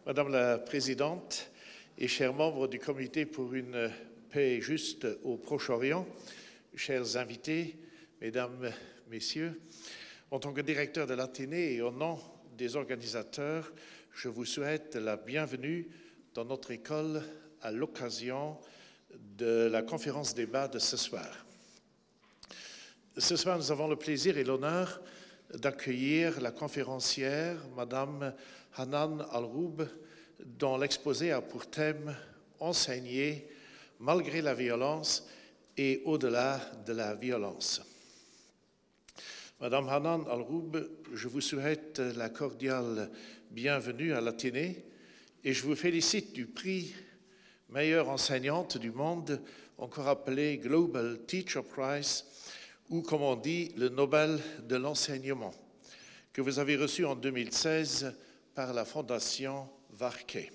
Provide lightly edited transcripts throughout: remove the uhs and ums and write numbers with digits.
Madame la Présidente et chers membres du Comité pour une paix juste au Proche-Orient, chers invités, Mesdames, Messieurs, en tant que directeur de l'Athénée et au nom des organisateurs, je vous souhaite la bienvenue dans notre école à l'occasion de la conférence débat de ce soir. Ce soir, nous avons le plaisir et l'honneur d'accueillir la conférencière, Madame Hanan Al-Roub, dont l'exposé a pour thème « Enseigner malgré la violence et au-delà de la violence ». Madame Hanan Al-Roub, je vous souhaite la cordiale bienvenue à l'Athénée et je vous félicite du prix meilleure enseignante du monde, encore appelé Global Teacher Prize, ou comme on dit, le Nobel de l'enseignement, que vous avez reçu en 2016 par la Fondation Varkey.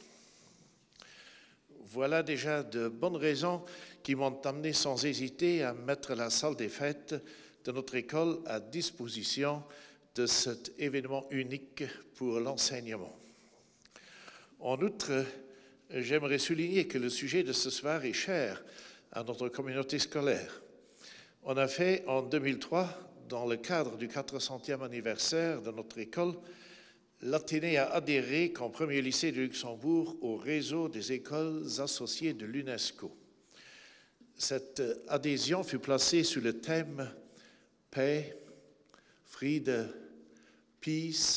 Voilà déjà de bonnes raisons qui m'ont amené sans hésiter à mettre la salle des fêtes de notre école à disposition de cet événement unique pour l'enseignement. En outre, j'aimerais souligner que le sujet de ce soir est cher à notre communauté scolaire. En effet, en 2003, dans le cadre du 400e anniversaire de notre école, l'Athénée a adhéré comme premier lycée de Luxembourg au réseau des écoles associées de l'UNESCO. Cette adhésion fut placée sous le thème « Paix, Friede, Peace »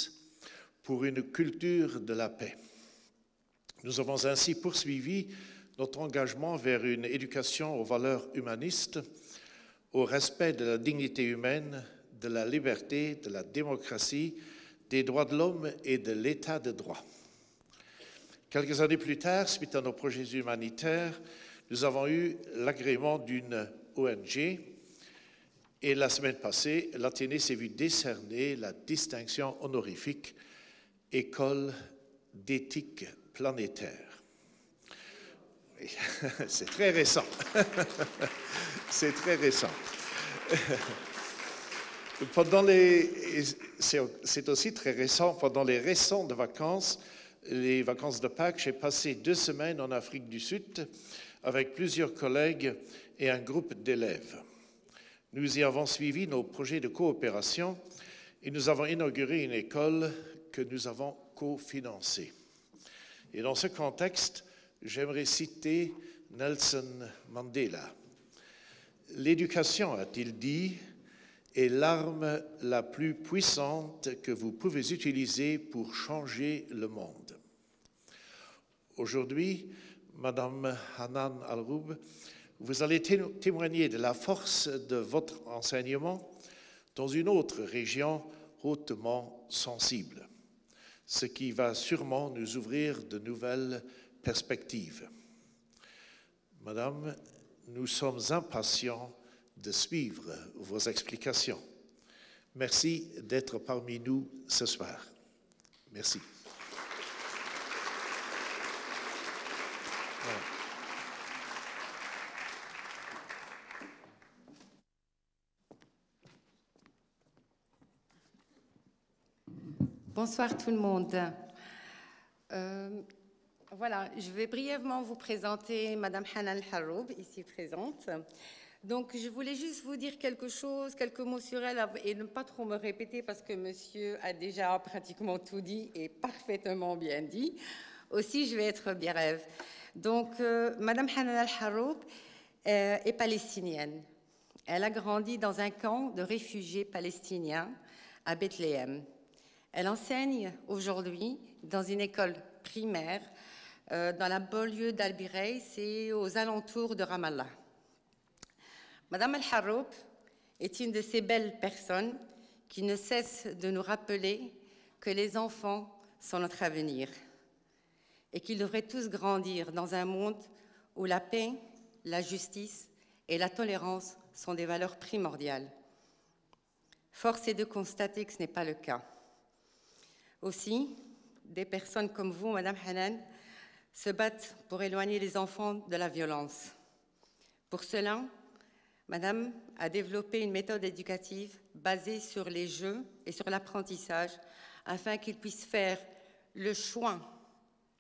pour une culture de la paix. Nous avons ainsi poursuivi notre engagement vers une éducation aux valeurs humanistes, au respect de la dignité humaine, de la liberté, de la démocratie, des droits de l'homme et de l'état de droit. Quelques années plus tard, suite à nos projets humanitaires, nous avons eu l'agrément d'une ONG et la semaine passée, l'Athénée s'est vu décerner la distinction honorifique École d'éthique planétaire. C'est très récent. C'est très récent. C'est aussi très récent. Pendant les récentes vacances, les vacances de Pâques, j'ai passé 2 semaines en Afrique du Sud avec plusieurs collègues et un groupe d'élèves. Nous y avons suivi nos projets de coopération et nous avons inauguré une école que nous avons cofinancée. Et dans ce contexte, j'aimerais citer Nelson Mandela. « L'éducation, a-t-il dit, est l'arme la plus puissante que vous pouvez utiliser pour changer le monde. » Aujourd'hui, Madame Hanan Al-Roub, vous allez témoigner de la force de votre enseignement dans une autre région hautement sensible, ce qui va sûrement nous ouvrir de nouvelles perspectives. Madame, nous sommes impatients de suivre vos explications. Merci d'être parmi nous ce soir. Merci. Voilà. Bonsoir tout le monde. Voilà, je vais brièvement vous présenter Madame Hanan Al-Roub, ici présente. Donc, je voulais juste vous dire quelques mots sur elle et ne pas trop me répéter parce que monsieur a déjà pratiquement tout dit et parfaitement bien dit. Aussi, je vais être brève. Donc, Madame Hanan Al-Roub est palestinienne. Elle a grandi dans un camp de réfugiés palestiniens à Bethléem. Elle enseigne aujourd'hui dans une école primaire dans la banlieue d'Al-Bireis et aux alentours de Ramallah. Madame Al-Roub est une de ces belles personnes qui ne cessent de nous rappeler que les enfants sont notre avenir et qu'ils devraient tous grandir dans un monde où la paix, la justice et la tolérance sont des valeurs primordiales. Force est de constater que ce n'est pas le cas. Aussi, des personnes comme vous, Madame Hanan, se battent pour éloigner les enfants de la violence. Pour cela, Madame a développé une méthode éducative basée sur les jeux et sur l'apprentissage afin qu'ils puissent faire le choix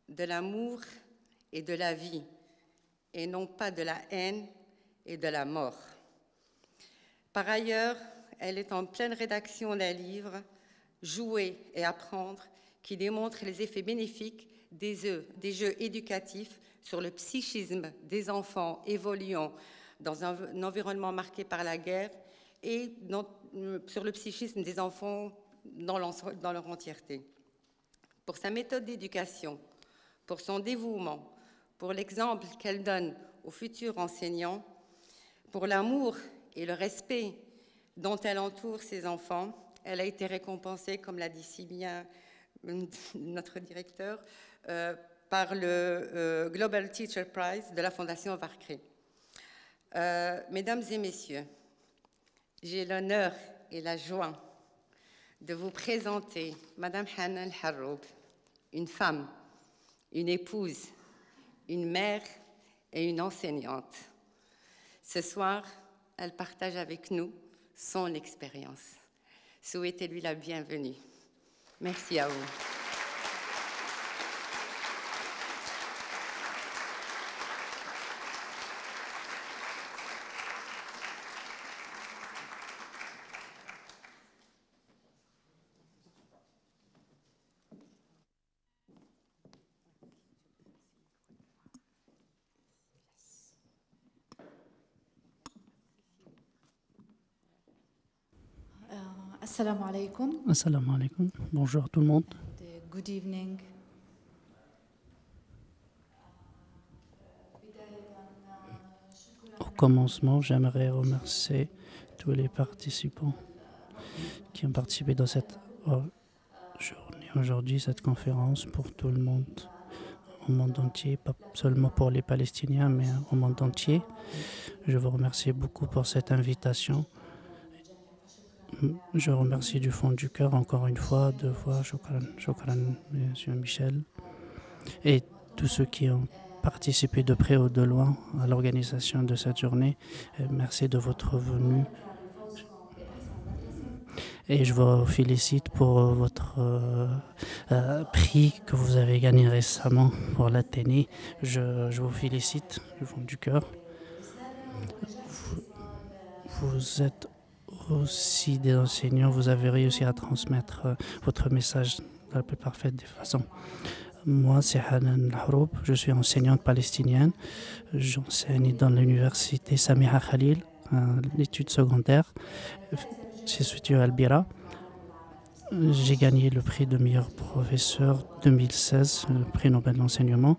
de l'amour et de la vie, et non pas de la haine et de la mort. Par ailleurs, elle est en pleine rédaction d'un livre, Jouer et apprendre, qui démontre les effets bénéfiques des jeux éducatifs sur le psychisme des enfants évoluant dans un environnement marqué par la guerre et sur le psychisme des enfants dans leur entièreté. Pour sa méthode d'éducation, pour son dévouement, pour l'exemple qu'elle donne aux futurs enseignants, pour l'amour et le respect dont elle entoure ses enfants, elle a été récompensée, comme l'a dit si bien notre directeur, par le Global Teacher Prize de la Fondation Varkri. Mesdames et messieurs, j'ai l'honneur et la joie de vous présenter Madame Hanan El-Harroub, une femme, une épouse, une mère et une enseignante. Ce soir, elle partage avec nous son expérience. Souhaitez-lui la bienvenue. Merci à vous. Assalamu alaikum. Assalamu alaikum. Bonjour tout le monde. Good evening. Au commencement, j'aimerais remercier tous les participants qui ont participé dans cette journée aujourd'hui, cette conférence pour tout le monde, au monde entier, pas seulement pour les Palestiniens, mais au monde entier. Je vous remercie beaucoup pour cette invitation. Je remercie du fond du cœur encore une fois, shukran, Monsieur Michel, et tous ceux qui ont participé de près ou de loin à l'organisation de cette journée. Merci de votre venue. Et je vous félicite pour votre prix que vous avez gagné récemment pour l'Athénée. Je vous félicite du fond du cœur. Vous êtes aussi des enseignants, vous avez réussi à transmettre votre message de la plus parfaite des façons. Moi, c'est Hanan El-Harroub, je suis enseignante palestinienne. J'enseigne dans l'université Samiha Khalil, l'étude secondaire. C'est situé à Al-Bira. J'ai gagné le prix de meilleur professeur 2016, le prix Nobel d'enseignement.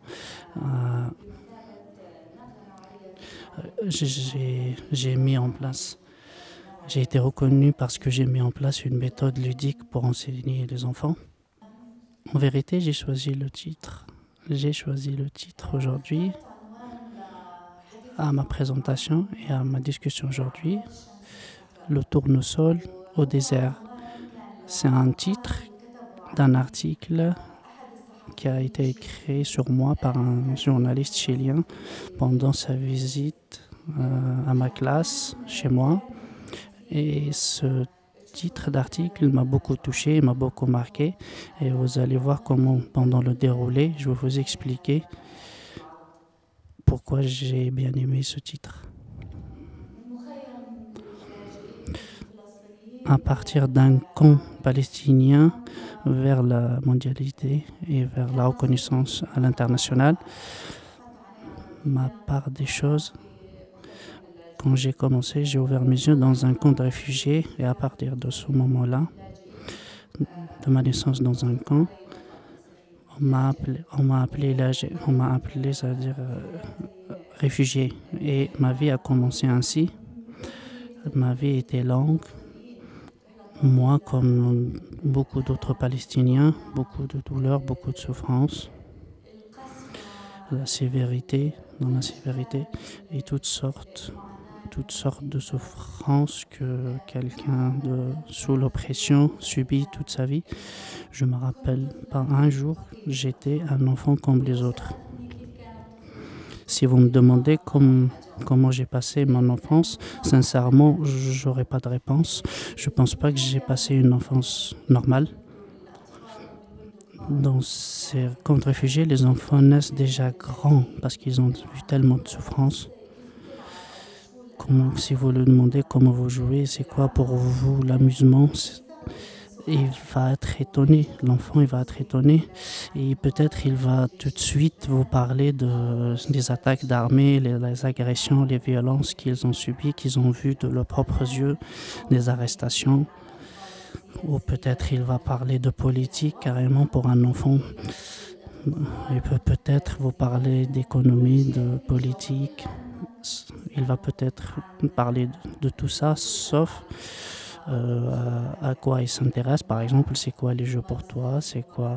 J'ai mis en place. J'ai été reconnu parce que j'ai mis en place une méthode ludique pour enseigner les enfants. En vérité, j'ai choisi le titre. J'ai choisi le titre aujourd'hui à ma présentation et à ma discussion aujourd'hui. Le tournesol au désert. C'est un titre d'un article qui a été écrit sur moi par un journaliste chilien pendant sa visite à ma classe, chez moi. Et ce titre d'article m'a beaucoup touché, m'a beaucoup marqué. Et vous allez voir comment, pendant le déroulé, je vais vous expliquer pourquoi j'ai bien aimé ce titre. À partir d'un camp palestinien vers la mondialité et vers la reconnaissance à l'international, ma part des choses. Quand j'ai commencé, j'ai ouvert mes yeux dans un camp de réfugiés et à partir de ce moment-là, de ma naissance dans un camp, on m'a appelé, c'est-à-dire réfugié. Et ma vie a commencé ainsi. Ma vie était longue. Moi, comme beaucoup d'autres Palestiniens, beaucoup de douleurs, beaucoup de souffrances, dans la sévérité et toutes sortes de souffrances que quelqu'un sous l'oppression subit toute sa vie. Je me rappelle, par un jour, j'étais un enfant comme les autres. Si vous me demandez comment j'ai passé mon enfance, sincèrement, j'aurais pas de réponse. Je pense pas que j'ai passé une enfance normale. Dans ces camps de réfugiés, les enfants naissent déjà grands parce qu'ils ont vu tellement de souffrance. Si vous lui demandez comment vous jouez, c'est quoi pour vous l'amusement, il va être étonné. L'enfant, il va être étonné. Et peut-être il va tout de suite vous parler des attaques d'armée, les agressions, les violences qu'ils ont subies, qu'ils ont vues de leurs propres yeux, des arrestations. Ou peut-être il va parler de politique carrément pour un enfant. Il peut peut-être vous parler d'économie, de politique. Il va peut-être parler de tout ça, sauf à quoi il s'intéresse. Par exemple, c'est quoi les jeux pour toi, c'est quoi...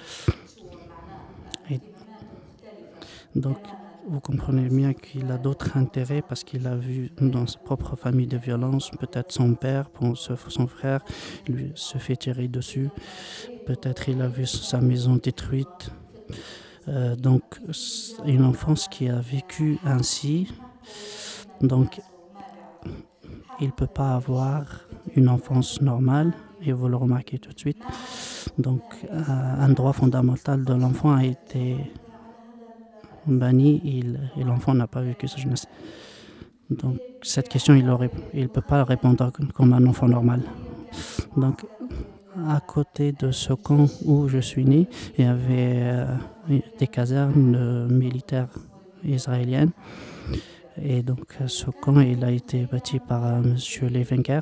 Et donc, vous comprenez bien qu'il a d'autres intérêts parce qu'il a vu dans sa propre famille de violence, peut-être son père, son frère, lui se fait tirer dessus. Peut-être il a vu sa maison détruite. Donc, une enfance qui a vécu ainsi, donc il ne peut pas avoir une enfance normale, et vous le remarquez tout de suite. Donc, un droit fondamental de l'enfant a été banni et l'enfant n'a pas vécu sa jeunesse. Donc, cette question, il ne peut pas répondre comme un enfant normal. Donc, à côté de ce camp où je suis né, il y avait des casernes militaires israéliennes. Et donc, ce camp, il a été bâti par M. Levenker.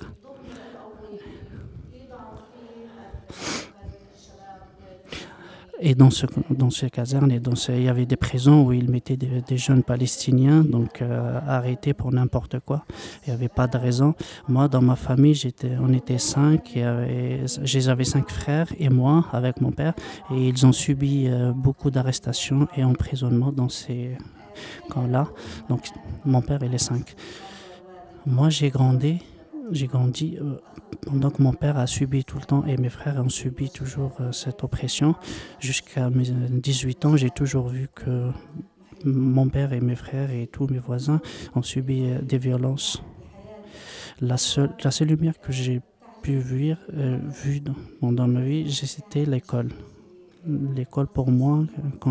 Et dans ces casernes, il y avait des prisons où ils mettaient des jeunes Palestiniens arrêtés pour n'importe quoi. Il n'y avait pas de raison. Moi, dans ma famille, on était 5. J'avais 5 frères et moi, avec mon père. Et ils ont subi beaucoup d'arrestations et emprisonnements dans ces camps-là. Donc, mon père et les 5. Moi, j'ai grandi pendant que mon père a subi tout le temps et mes frères ont subi toujours cette oppression. Jusqu'à mes 18 ans, j'ai toujours vu que mon père et mes frères et tous mes voisins ont subi des violences. La seule lumière que j'ai pu vue dans ma vie, c'était l'école. L'école pour moi,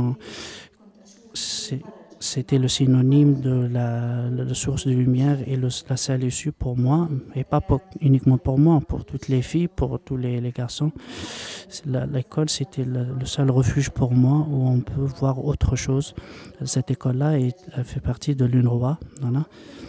c'était le synonyme de la source de lumière et la seule issue pour moi, et pas uniquement pour moi, pour toutes les filles, pour tous les garçons. L'école, c'était le seul refuge pour moi où on peut voir autre chose. Cette école-là, elle fait partie de l'UNRWA. Voilà.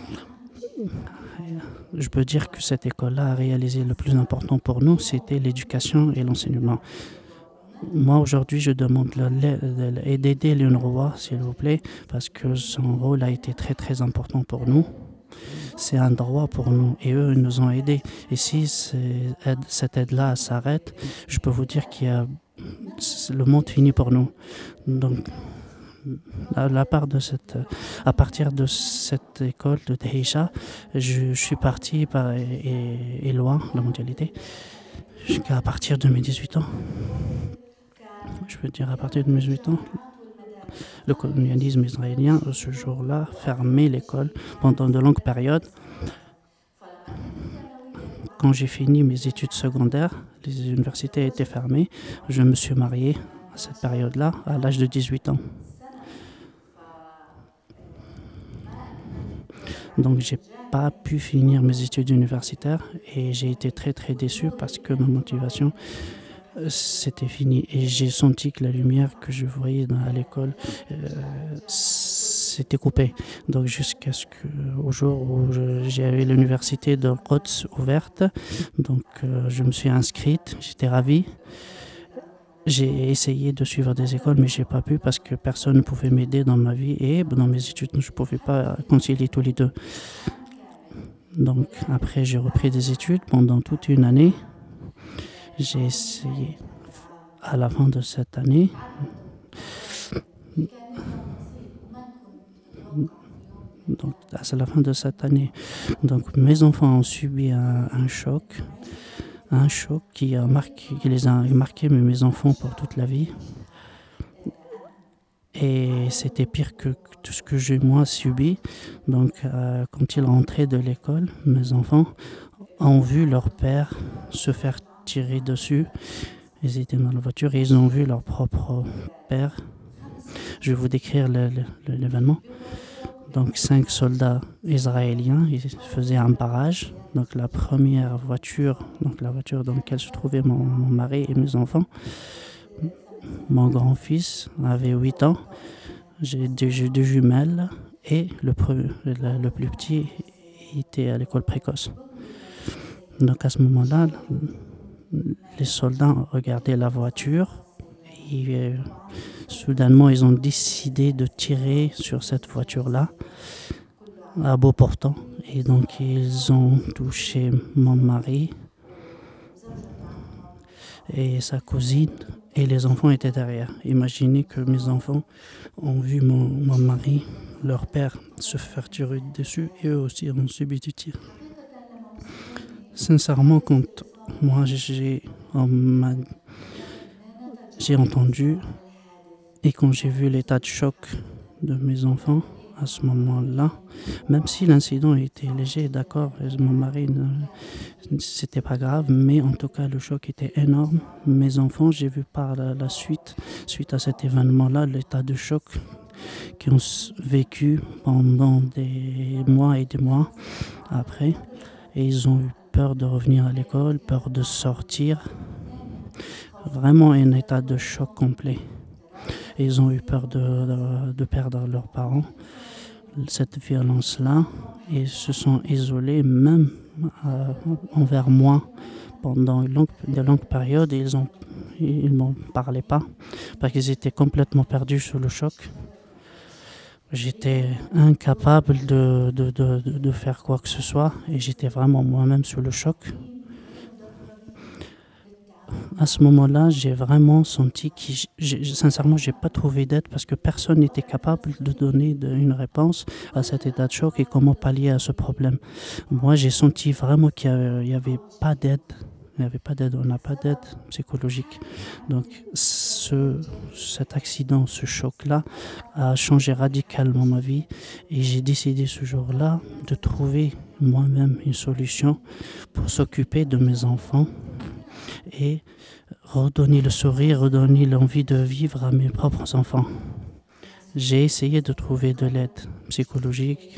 Je peux dire que cette école-là a réalisé le plus important pour nous, c'était l'éducation et l'enseignement. Moi, aujourd'hui, je demande d'aider l'UNRWA, s'il vous plaît, parce que son rôle a été très, très important pour nous. C'est un droit pour nous et eux, ils nous ont aidés. Et si cette aide-là s'arrête, je peux vous dire le monde finit pour nous. Donc, à partir de cette école de Dehisha, je suis parti et loin, la mondialité, jusqu'à partir de mes 18 ans. Je veux dire, à partir de mes 18 ans, le colonialisme israélien, ce jour-là, fermait l'école pendant de longues périodes. Quand j'ai fini mes études secondaires, les universités étaient fermées. Je me suis marié à cette période-là, à l'âge de 18 ans. Donc, j'ai pas pu finir mes études universitaires et j'ai été très, très déçu parce que ma motivation c'était fini et j'ai senti que la lumière que je voyais à l'école s'était coupée. Donc jusqu'au jour où j'avais l'université de Quds ouverte, donc je me suis inscrite, j'étais ravi. J'ai essayé de suivre des écoles, mais je n'ai pas pu parce que personne ne pouvait m'aider dans ma vie et dans mes études, je ne pouvais pas concilier tous les deux. Donc après, j'ai repris des études pendant toute une année. J'ai essayé à la fin de cette année. Donc, à la fin de cette année, donc mes enfants ont subi un choc qui les a marqués, mes enfants, pour toute la vie. Et c'était pire que tout ce que j'ai moi subi. Donc, quand ils rentraient de l'école, mes enfants ont vu leur père se faire tirer dessus Ils étaient dans la voiture et ils ont vu leur propre père. Je vais vous décrire l'événement. Donc 5 soldats israéliens, ils faisaient un barrage. Donc la première voiture, donc la voiture dans laquelle se trouvaient mon mari et mes enfants. Mon grand-fils avait 8 ans. J'ai deux jumelles et le plus petit était à l'école précoce. Donc à ce moment-là, les soldats regardaient la voiture et soudainement ils ont décidé de tirer sur cette voiture-là à bout portant. Et donc ils ont touché mon mari et sa cousine et les enfants étaient derrière. Imaginez que mes enfants ont vu mon mari, leur père, se faire tirer dessus et eux aussi ont subi du tir. Sincèrement, quand moi j'ai entendu et quand j'ai vu l'état de choc de mes enfants à ce moment-là, même si l'incident était léger, d'accord, mon mari, c'était pas grave, mais en tout cas le choc était énorme. Mes enfants, j'ai vu par la suite à cet événement-là, l'état de choc qu'ils ont vécu pendant des mois et des mois après, et ils ont eu peur de revenir à l'école, peur de sortir, vraiment un état de choc complet. Et ils ont eu peur de perdre leurs parents, cette violence-là, et se sont isolés même envers moi pendant de longues périodes. Et ils ne m'en parlaient pas parce qu'ils étaient complètement perdus sous le choc. J'étais incapable de faire quoi que ce soit et j'étais vraiment moi-même sous le choc. À ce moment-là, j'ai vraiment senti que, sincèrement, je n'ai pas trouvé d'aide parce que personne n'était capable de donner une réponse à cet état de choc et comment pallier à ce problème. Moi, j'ai senti vraiment qu'il n'y avait pas d'aide. Il n'y avait pas d'aide, on n'a pas d'aide psychologique. Donc cet accident, ce choc-là a changé radicalement ma vie et j'ai décidé ce jour-là de trouver moi-même une solution pour s'occuper de mes enfants et redonner le sourire, redonner l'envie de vivre à mes propres enfants. J'ai essayé de trouver de l'aide psychologique.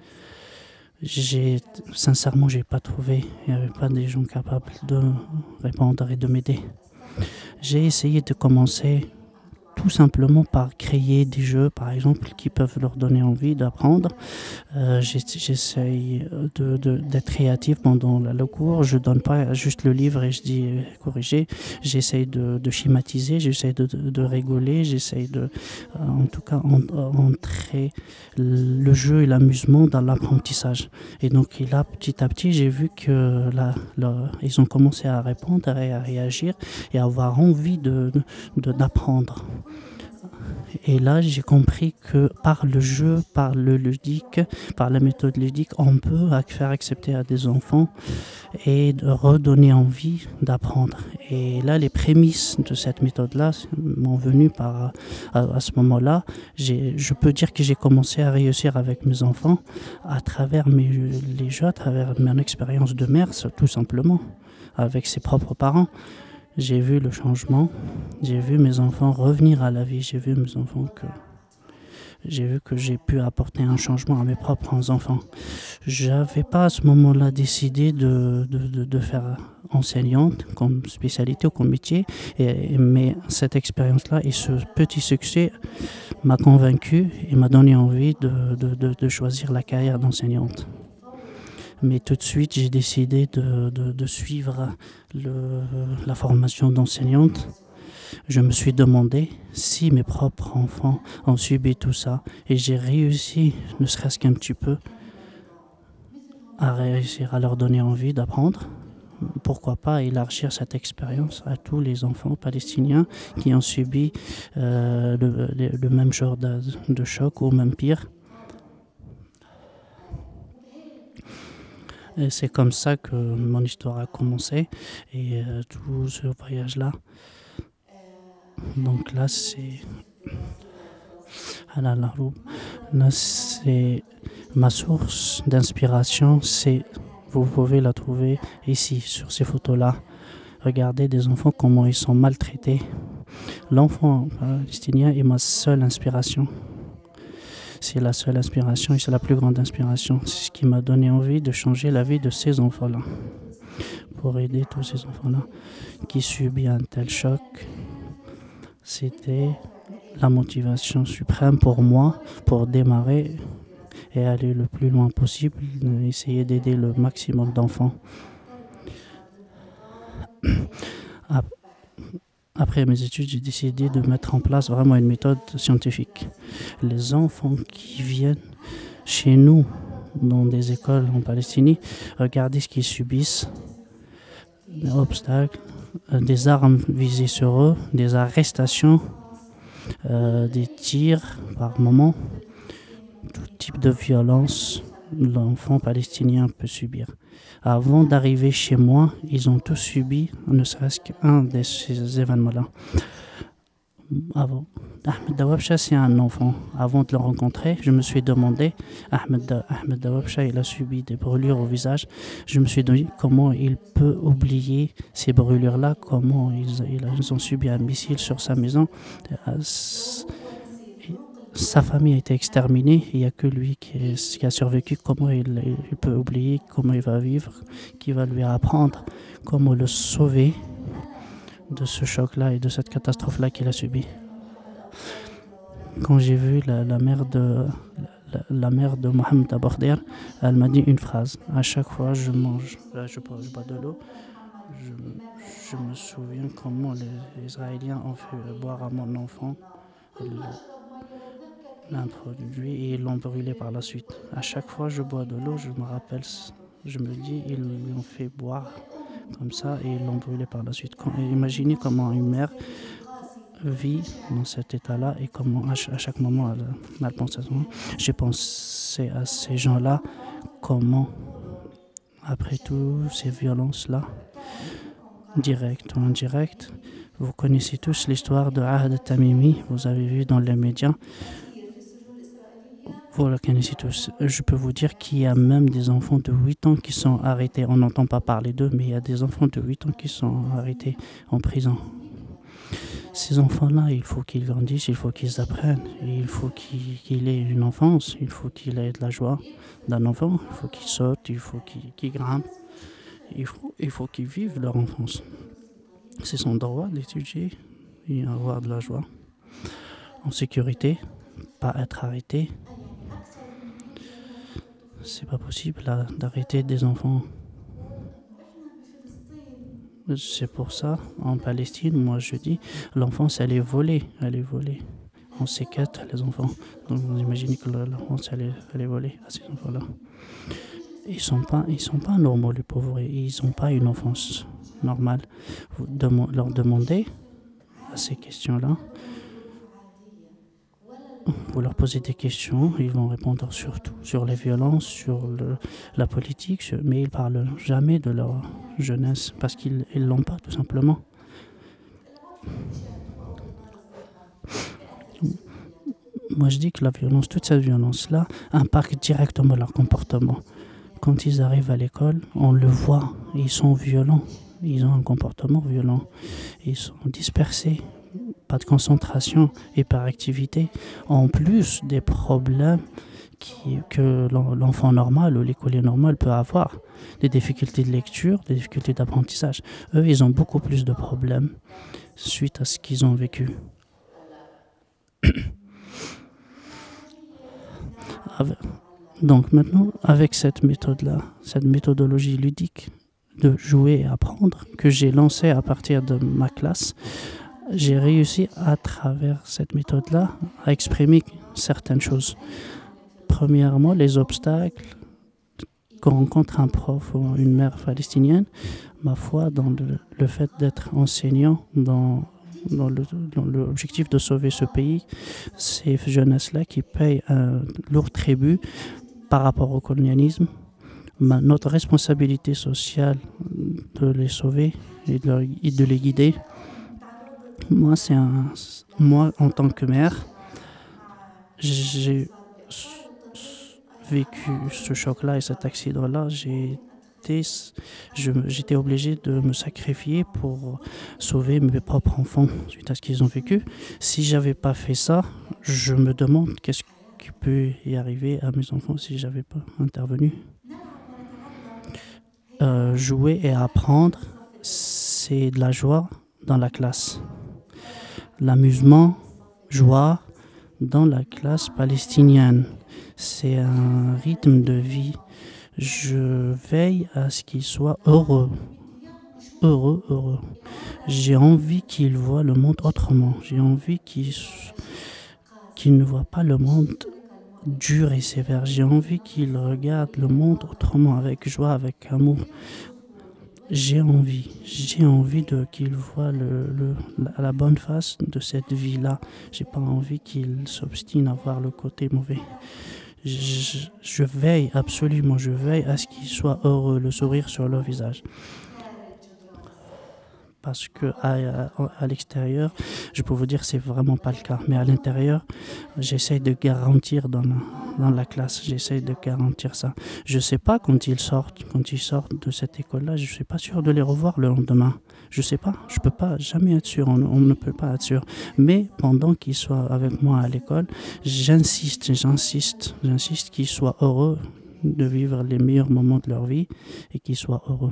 Sincèrement, je n'ai pas trouvé. Il n'y avait pas des gens capables de répondre et de m'aider. J'ai essayé de commencer tout simplement par créer des jeux, par exemple, qui peuvent leur donner envie d'apprendre. J'essaye d'être créatif pendant le cours. Je ne donne pas juste le livre et je dis corriger. J'essaye de schématiser, j'essaye de rigoler, j'essaye en tout cas, entrer le jeu et l'amusement dans l'apprentissage. Et donc là, petit à petit, j'ai vu que ils ont commencé à répondre, à réagir et à avoir envie d'apprendre. Et là, j'ai compris que par le jeu, par le ludique, par la méthode ludique, on peut faire accepter à des enfants et de redonner envie d'apprendre. Et là, les prémices de cette méthode-là m'ont venu à ce moment-là. Je peux dire que j'ai commencé à réussir avec mes enfants à travers les jeux, à travers mon expérience de mère, tout simplement, avec ses propres parents. J'ai vu le changement, j'ai vu mes enfants revenir à la vie, j'ai vu que j'ai pu apporter un changement à mes propres enfants. Je n'avais pas à ce moment-là décidé de faire enseignante comme spécialité ou comme métier, mais cette expérience-là et ce petit succès m'a convaincu et m'a donné envie de choisir la carrière d'enseignante. Mais tout de suite, j'ai décidé de suivre la formation d'enseignante. Je me suis demandé si mes propres enfants ont subi tout ça. Et j'ai réussi, ne serait-ce qu'un petit peu, à réussir à leur donner envie d'apprendre. Pourquoi pas élargir cette expérience à tous les enfants palestiniens qui ont subi le même genre de choc ou même pire. Et c'est comme ça que mon histoire a commencé et tout ce voyage-là. Donc là, c'est ma source d'inspiration. Vous pouvez la trouver ici, sur ces photos-là. Regardez des enfants, comment ils sont maltraités. L'enfant palestinien est ma seule inspiration. C'est la seule inspiration et c'est la plus grande inspiration. C'est ce qui m'a donné envie de changer la vie de ces enfants-là. Pour aider tous ces enfants-là qui subissent un tel choc. C'était la motivation suprême pour moi, pour démarrer et aller le plus loin possible, essayer d'aider le maximum d'enfants. Après mes études, j'ai décidé de mettre en place vraiment une méthode scientifique. Les enfants qui viennent chez nous, dans des écoles en Palestine, regardez ce qu'ils subissent, des obstacles, des armes visées sur eux, des arrestations, des tirs par moment, tout type de violence l'enfant palestinien peut subir. Avant d'arriver chez moi, ils ont tous subi ne serait-ce qu'un de ces événements-là. Avant, Ahmed Dawabsha, c'est un enfant. Avant de le rencontrer, je me suis demandé, Ahmed Dawabsha, il a subi des brûlures au visage. Je me suis dit comment il peut oublier ces brûlures-là, comment ils ont subi un missile sur sa maison. Sa famille a été exterminée, il n'y a que lui qui a survécu. Comment il peut oublier, comment il va vivre, qui va lui apprendre comment le sauver de ce choc-là et de cette catastrophe-là qu'il a subie. Quand j'ai vu la mère de Mohamed Aborder, elle m'a dit une phrase. À chaque fois je mange, je bois de l'eau, je me souviens comment les Israéliens ont fait boire à mon enfant un produit et ils l'ont brûlé par la suite. À chaque fois je bois de l'eau, je me rappelle, je me dis, ils lui ont fait boire comme ça et ils l'ont brûlé par la suite. Imaginez comment une mère vit dans cet état-là et comment à chaque moment elle pense à ça. J'ai pensé à ces gens-là, comment après toutes ces violences-là, directes ou indirectes, vous connaissez tous l'histoire de Ahad Tamimi, vous avez vu dans les médias. Vous la connaissez tous. Je peux vous dire qu'il y a même des enfants de 8 ans qui sont arrêtés. On n'entend pas parler d'eux, mais il y a des enfants de 8 ans qui sont arrêtés en prison. Ces enfants-là, il faut qu'ils grandissent, il faut qu'ils apprennent, il faut qu'il ait une enfance, il faut qu'il ait de la joie d'un enfant, il faut qu'ils sautent, il faut qu'ils grimpent, il faut qu'ils vivent leur enfance. C'est son droit d'étudier et avoir de la joie, en sécurité, pas être arrêté. C'est pas possible d'arrêter des enfants. C'est pour ça, en Palestine, moi je dis, l'enfance elle est volée, On séquestre les enfants. Donc vous imaginez que l'enfance elle est volée à ces enfants-là. Ils sont pas normaux les pauvres, ils n'ont pas une enfance normale. Vous leur demandez à ces questions-là. Vous leur posez des questions, ils vont répondre surtout sur les violences, sur la politique, mais ils ne parlent jamais de leur jeunesse parce qu'ils ne l'ont pas tout simplement. Moi je dis que la violence, toute cette violence-là, impacte directement leur comportement. Quand ils arrivent à l'école, on le voit, ils sont violents, ils ont un comportement violent, ils sont dispersés. Pas de concentration, hyperactivité, en plus des problèmes que l'enfant normal ou l'écolier normal peut avoir, des difficultés de lecture, des difficultés d'apprentissage. Eux, ils ont beaucoup plus de problèmes suite à ce qu'ils ont vécu. Donc maintenant, avec cette méthode-là, cette méthodologie ludique de jouer et apprendre que j'ai lancée à partir de ma classe, j'ai réussi à travers cette méthode-là à exprimer certaines choses. Premièrement, les obstacles qu'on rencontre un prof ou une mère palestinienne, ma foi, dans le fait d'être enseignant, dans l'objectif de sauver ce pays, ces jeunesses-là qui payent un lourd tribut par rapport au colonialisme. Notre responsabilité sociale de les sauver et de les guider. Moi, en tant que mère, j'ai vécu ce choc-là et cet accident-là. J'ai j'étais obligé de me sacrifier pour sauver mes propres enfants suite à ce qu'ils ont vécu. Si j'avais pas fait ça, je me demande qu'est-ce qui peut y arriver à mes enfants si j'avais pas intervenu. Jouer et apprendre, c'est de la joie dans la classe. L'amusement, joie dans la classe palestinienne. C'est un rythme de vie. Je veille à ce qu'il soit heureux. Heureux, heureux. J'ai envie qu'il voit le monde autrement. J'ai envie qu'il ne voit pas le monde dur et sévère. J'ai envie qu'il regarde le monde autrement, avec joie, avec amour. J'ai envie qu'il voit la bonne face de cette vie-là. J'ai pas envie qu'il s'obstine à voir le côté mauvais. Je veille, absolument, je veille à ce qu'il soit heureux, le sourire sur leur visage. Parce que à l'extérieur, je peux vous dire que c'est vraiment pas le cas. Mais à l'intérieur, j'essaie de garantir dans la classe, j'essaie de garantir ça. Je sais pas quand ils sortent de cette école-là, je suis pas sûr de les revoir le lendemain. Je sais pas, je peux pas jamais être sûr, on ne peut pas être sûr. Mais pendant qu'ils soient avec moi à l'école, j'insiste qu'ils soient heureux de vivre les meilleurs moments de leur vie et qu'ils soient heureux.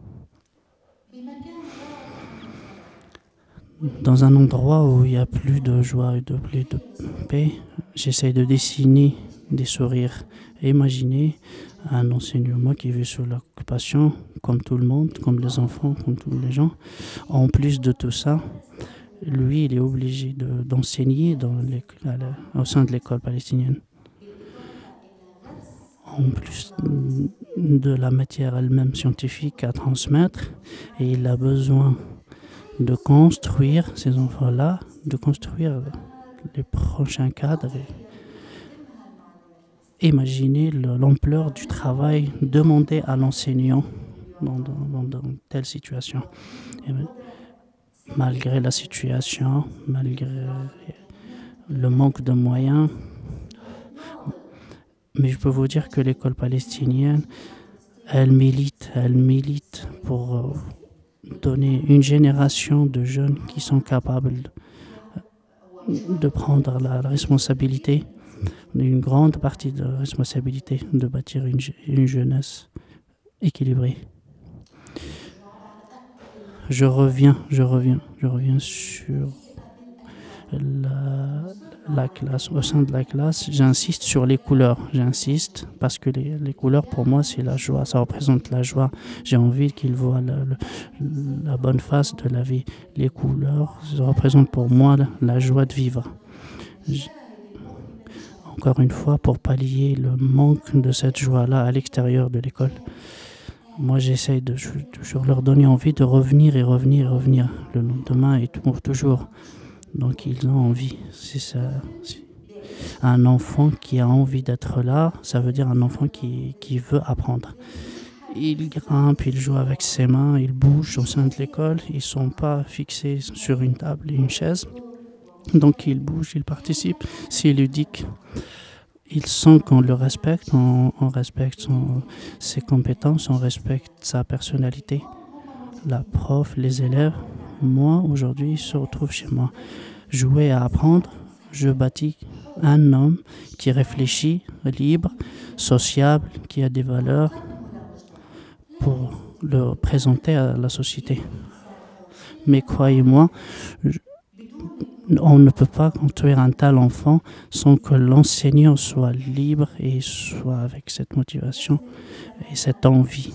Dans un endroit où il n'y a plus de joie et de paix, j'essaie de dessiner des sourires et imaginer un enseignement qui vit sous l'occupation, comme tout le monde, comme les enfants, comme tous les gens. En plus de tout ça, lui, il est obligé d'enseigner au sein de l'école palestinienne. En plus de la matière elle-même scientifique à transmettre, et il a besoin de construire ces enfants-là, de construire les prochains cadres. Imaginez l'ampleur du travail demandé à l'enseignant dans telle situation. Et malgré la situation, malgré le manque de moyens, mais je peux vous dire que l'école palestinienne, elle milite pour donner une génération de jeunes qui sont capables de prendre la responsabilité, une grande partie de responsabilité, de bâtir une jeunesse équilibrée. Je reviens sur la classe. Au sein de la classe, j'insiste sur les couleurs. J'insiste parce que les couleurs, pour moi, c'est la joie. Ça représente la joie. J'ai envie qu'ils voient la bonne face de la vie. Les couleurs, ça représente pour moi la joie de vivre. Encore une fois, pour pallier le manque de cette joie-là à l'extérieur de l'école, moi, j'essaye de toujours leur donner envie de revenir et revenir le lendemain et toujours. Donc, ils ont envie. C'est ça. Un enfant qui a envie d'être là, ça veut dire un enfant qui veut apprendre. Il grimpe, il joue avec ses mains, il bouge au sein de l'école. Ils ne sont pas fixés sur une table et une chaise. Donc, il bouge, il participe. C'est ludique. Il sent qu'on le respecte, on respecte ses compétences, on respecte sa personnalité. La prof, les élèves, moi, aujourd'hui, se retrouvent chez moi. Jouer à apprendre, je bâtis un homme qui réfléchit, libre, sociable, qui a des valeurs pour le présenter à la société. Mais croyez-moi, on ne peut pas construire un tel enfant sans que l'enseignant soit libre et soit avec cette motivation et cette envie.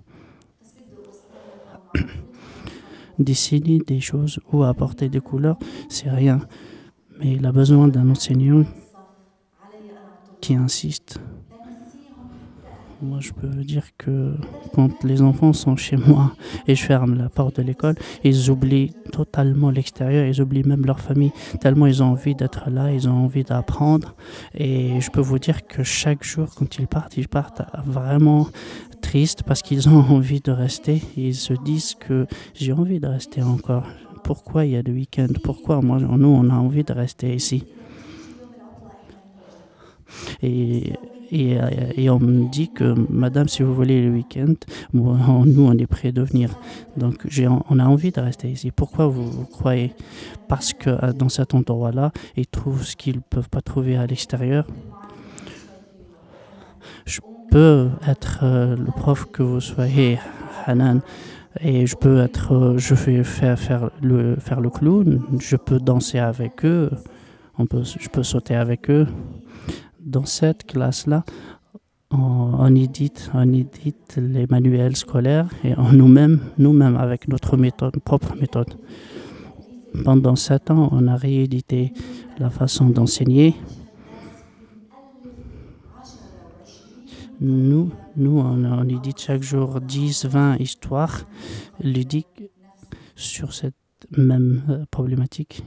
Dessiner des choses ou apporter des couleurs, c'est rien. Mais il a besoin d'un enseignant qui insiste. Moi, je peux dire que quand les enfants sont chez moi et je ferme la porte de l'école, ils oublient totalement l'extérieur, ils oublient même leur famille, tellement ils ont envie d'être là, ils ont envie d'apprendre. Et je peux vous dire que chaque jour, quand ils partent vraiment tristes parce qu'ils ont envie de rester. Ils se disent que j'ai envie de rester encore. Pourquoi il y a le week-end? Pourquoi nous, on a envie de rester ici? Et Et on me dit que, madame, si vous voulez le week-end, nous, on est prêts de venir. Donc, on a envie de rester ici. Pourquoi vous croyez? Parce que dans cet endroit-là, ils trouvent ce qu'ils ne peuvent pas trouver à l'extérieur. Je peux être le prof que vous soyez, Hanan, et je peux être, je vais faire le clown, je peux danser avec eux, je peux sauter avec eux. Dans cette classe-là, on édite les manuels scolaires et nous-mêmes avec notre propre méthode. Pendant 7 ans, on a réédité la façon d'enseigner. Nous, on édite chaque jour 10-20 histoires ludiques sur cette même problématique.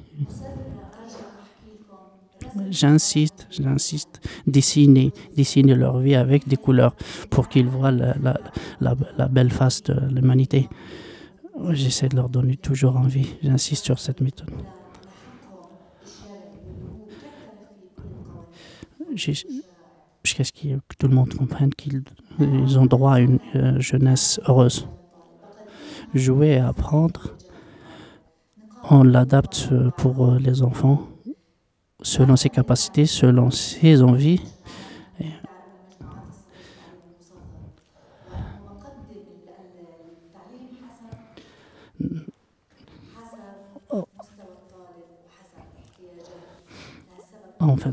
J'insiste, dessiner leur vie avec des couleurs pour qu'ils voient la belle face de l'humanité. J'essaie de leur donner toujours envie. J'insiste sur cette méthode. Jusqu'à ce que tout le monde comprenne qu'ils ont droit à une jeunesse heureuse. Jouer et apprendre, on l'adapte pour les enfants selon ses capacités, selon ses envies. En fait,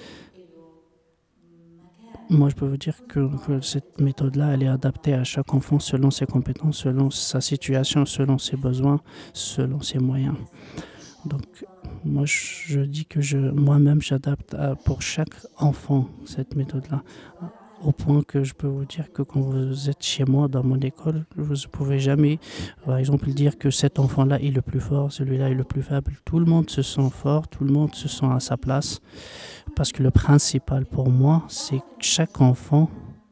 moi, je peux vous dire que cette méthode-là, elle est adaptée à chaque enfant selon ses compétences, selon sa situation, selon ses besoins, selon ses moyens. Donc, moi, je dis que moi-même, j'adapte pour chaque enfant cette méthode-là. Au point que je peux vous dire que quand vous êtes chez moi, dans mon école, vous ne pouvez jamais, par exemple, dire que cet enfant-là est le plus fort, celui-là est le plus faible. Tout le monde se sent fort, tout le monde se sent à sa place. Parce que le principal pour moi, c'est que chaque enfant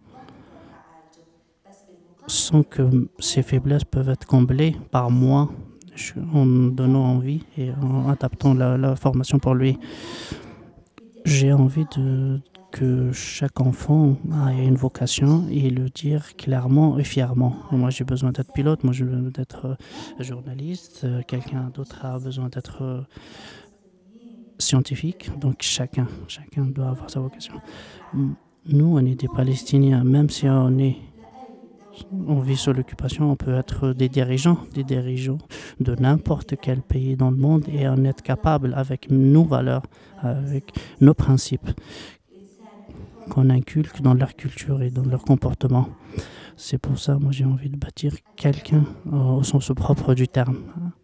sent que ses faiblesses peuvent être comblées par moi, en donnant envie et en adaptant la formation pour lui. J'ai envie que chaque enfant ait une vocation et le dire clairement et fièrement. Moi, j'ai besoin d'être pilote, moi, j'ai besoin d'être journaliste, quelqu'un d'autre a besoin d'être scientifique, donc chacun doit avoir sa vocation. Nous, on est des Palestiniens, même si on vit sous l'occupation, on peut être des dirigeants de n'importe quel pays dans le monde et en être capable avec nos valeurs, avec nos principes qu'on inculque dans leur culture et dans leur comportement. C'est pour ça, moi, j'ai envie de bâtir quelqu'un au sens propre du terme.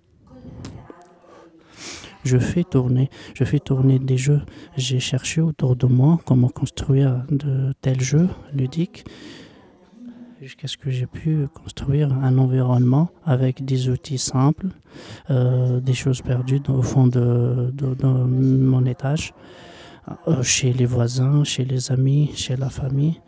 Je fais tourner des jeux. J'ai cherché autour de moi comment construire de tels jeux ludiques jusqu'à ce que j'ai pu construire un environnement avec des outils simples, des choses perdues au fond de mon étage, chez les voisins, chez les amis, chez la famille.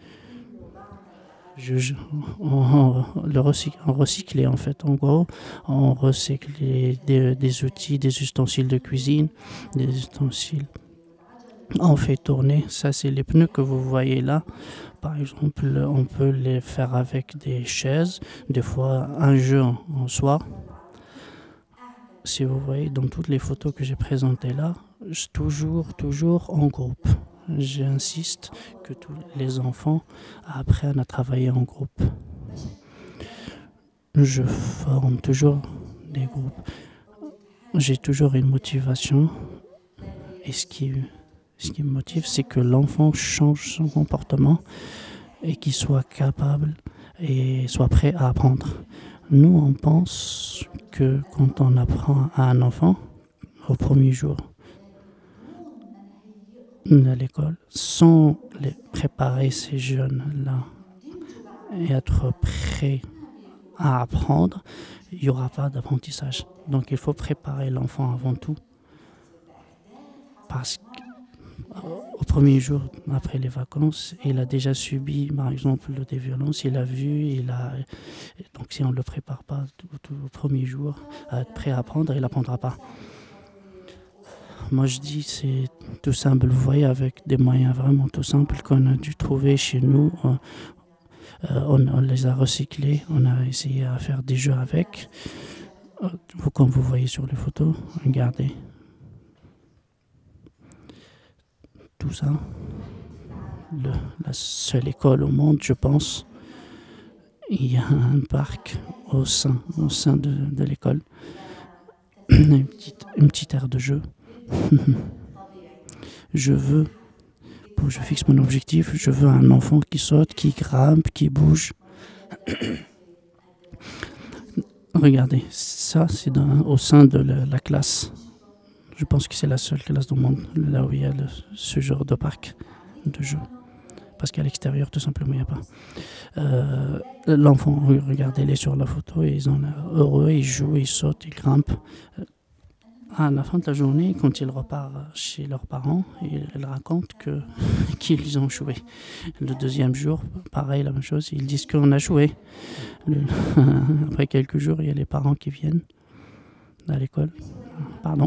On recyclait en fait, en gros, on recyclait des outils, des ustensiles de cuisine, des ustensiles. On fait tourner, ça c'est les pneus que vous voyez là. Par exemple, on peut les faire avec des chaises, des fois un jeu en soi. Si vous voyez dans toutes les photos que j'ai présentées là, toujours en groupe. J'insiste que tous les enfants apprennent à travailler en groupe. Je forme toujours des groupes. J'ai toujours une motivation. Et ce qui me motive, c'est que l'enfant change son comportement et qu'il soit capable et soit prêt à apprendre. Nous, on pense que quand on apprend à un enfant, au premier jour à l'école, sans les préparer ces jeunes-là et être prêts à apprendre, il n'y aura pas d'apprentissage. Donc il faut préparer l'enfant avant tout. Parce qu'au premier jour, après les vacances, il a déjà subi, par exemple, des violences, il a vu, donc si on ne le prépare pas tout au premier jour à être prêt à apprendre, il n'apprendra pas. Moi, je dis c'est tout simple. Vous voyez, avec des moyens vraiment tout simples qu'on a dû trouver chez nous, on les a recyclés, on a essayé à faire des jeux avec. Comme vous voyez sur les photos, regardez. Tout ça. La seule école au monde, je pense. Il y a un parc au sein de l'école. Une petite aire de jeu. Je fixe mon objectif, je veux un enfant qui saute, qui grimpe, qui bouge. Regardez, ça c'est au sein de la classe. Je pense que c'est la seule classe du monde, là où il y a ce genre de parc de jeu. Parce qu'à l'extérieur, tout simplement, il n'y a pas. L'enfant, regardez, il est sur la photo, et ils ont l'air heureux, ils jouent, ils sautent, ils grimpent. À la fin de la journée, quand ils repartent chez leurs parents, ils racontent qu'ils ont joué. Le deuxième jour, pareil, la même chose, ils disent qu'on a joué. Après quelques jours, il y a les parents qui viennent à l'école. Pardon.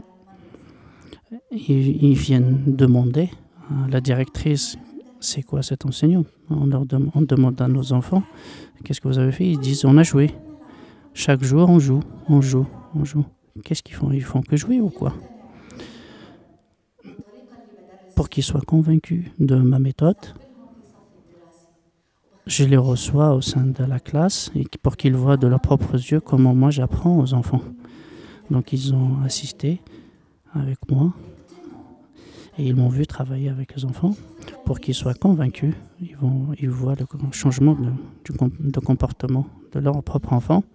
Ils viennent demander à la directrice, c'est quoi cet enseignant? On demande à nos enfants, qu'est-ce que vous avez fait? Ils disent, on a joué. Chaque jour, on joue. Qu'est-ce qu'ils font? Ils font que jouer ou quoi? Pour qu'ils soient convaincus de ma méthode, je les reçois au sein de la classe et pour qu'ils voient de leurs propres yeux comment moi j'apprends aux enfants. Donc ils ont assisté avec moi et ils m'ont vu travailler avec les enfants pour qu'ils soient convaincus. Ils voient le changement de comportement de leur propre enfant.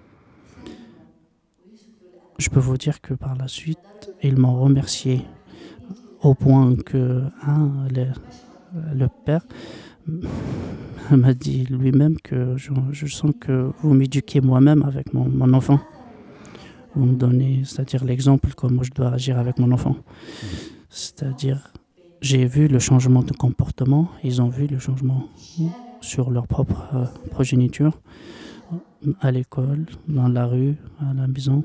Je peux vous dire que par la suite, ils m'ont remercié au point que le père m'a dit lui-même que je sens que vous m'éduquez moi-même avec mon enfant. Vous me donnez, c'est-à-dire l'exemple comment je dois agir avec mon enfant. C'est-à-dire, j'ai vu le changement de comportement, ils ont vu le changement sur leur propre progéniture, à l'école, dans la rue, à la maison.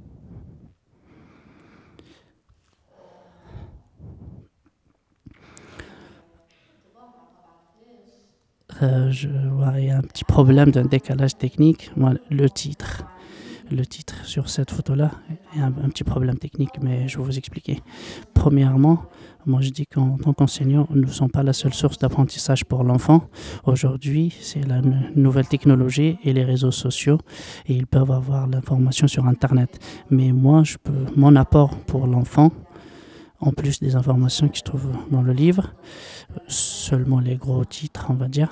Il y a un petit problème d'un décalage technique. Le titre sur cette photo-là, il y a un petit problème technique, mais je vais vous expliquer. Premièrement, moi je dis qu'en tant qu'enseignant, nous ne sommes pas la seule source d'apprentissage pour l'enfant. Aujourd'hui, c'est la nouvelle technologie et les réseaux sociaux, et ils peuvent avoir l'information sur Internet. Mais moi, mon apport pour l'enfant, en plus des informations qui se trouvent dans le livre, seulement les gros titres, on va dire.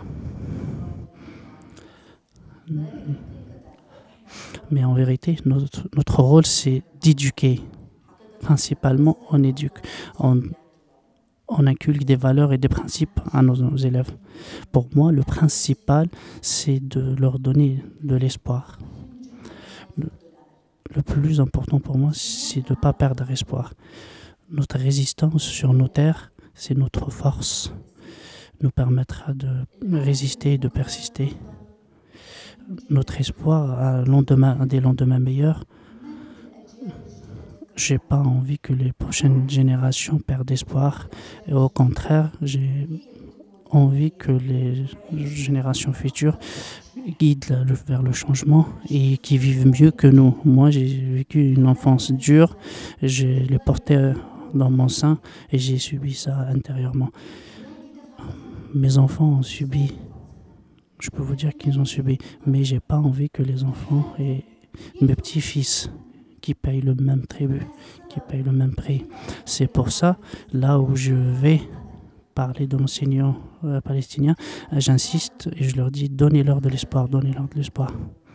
Mais en vérité, notre rôle, c'est d'éduquer. Principalement, on éduque. On inculque des valeurs et des principes à nos élèves. Pour moi, le principal, c'est de leur donner de l'espoir. Le plus important pour moi, c'est de ne pas perdre espoir. Notre résistance sur nos terres, c'est notre force. Nous permettra de résister et de persister. Notre espoir à des lendemains meilleurs. J'ai pas envie que les prochaines générations perdent espoir. Et au contraire, j'ai envie que les générations futures guident vers le changement et qui vivent mieux que nous. Moi, j'ai vécu une enfance dure. Je l'ai porté dans mon sein et j'ai subi ça intérieurement. Mes enfants ont subi. Je peux vous dire qu'ils ont subi, mais j'ai pas envie que les enfants et mes petits-fils qui payent le même tribut, qui payent le même prix. C'est pour ça, là où je vais parler de l'enseignant palestinien, j'insiste et je leur dis, donnez-leur de l'espoir, donnez-leur de l'espoir.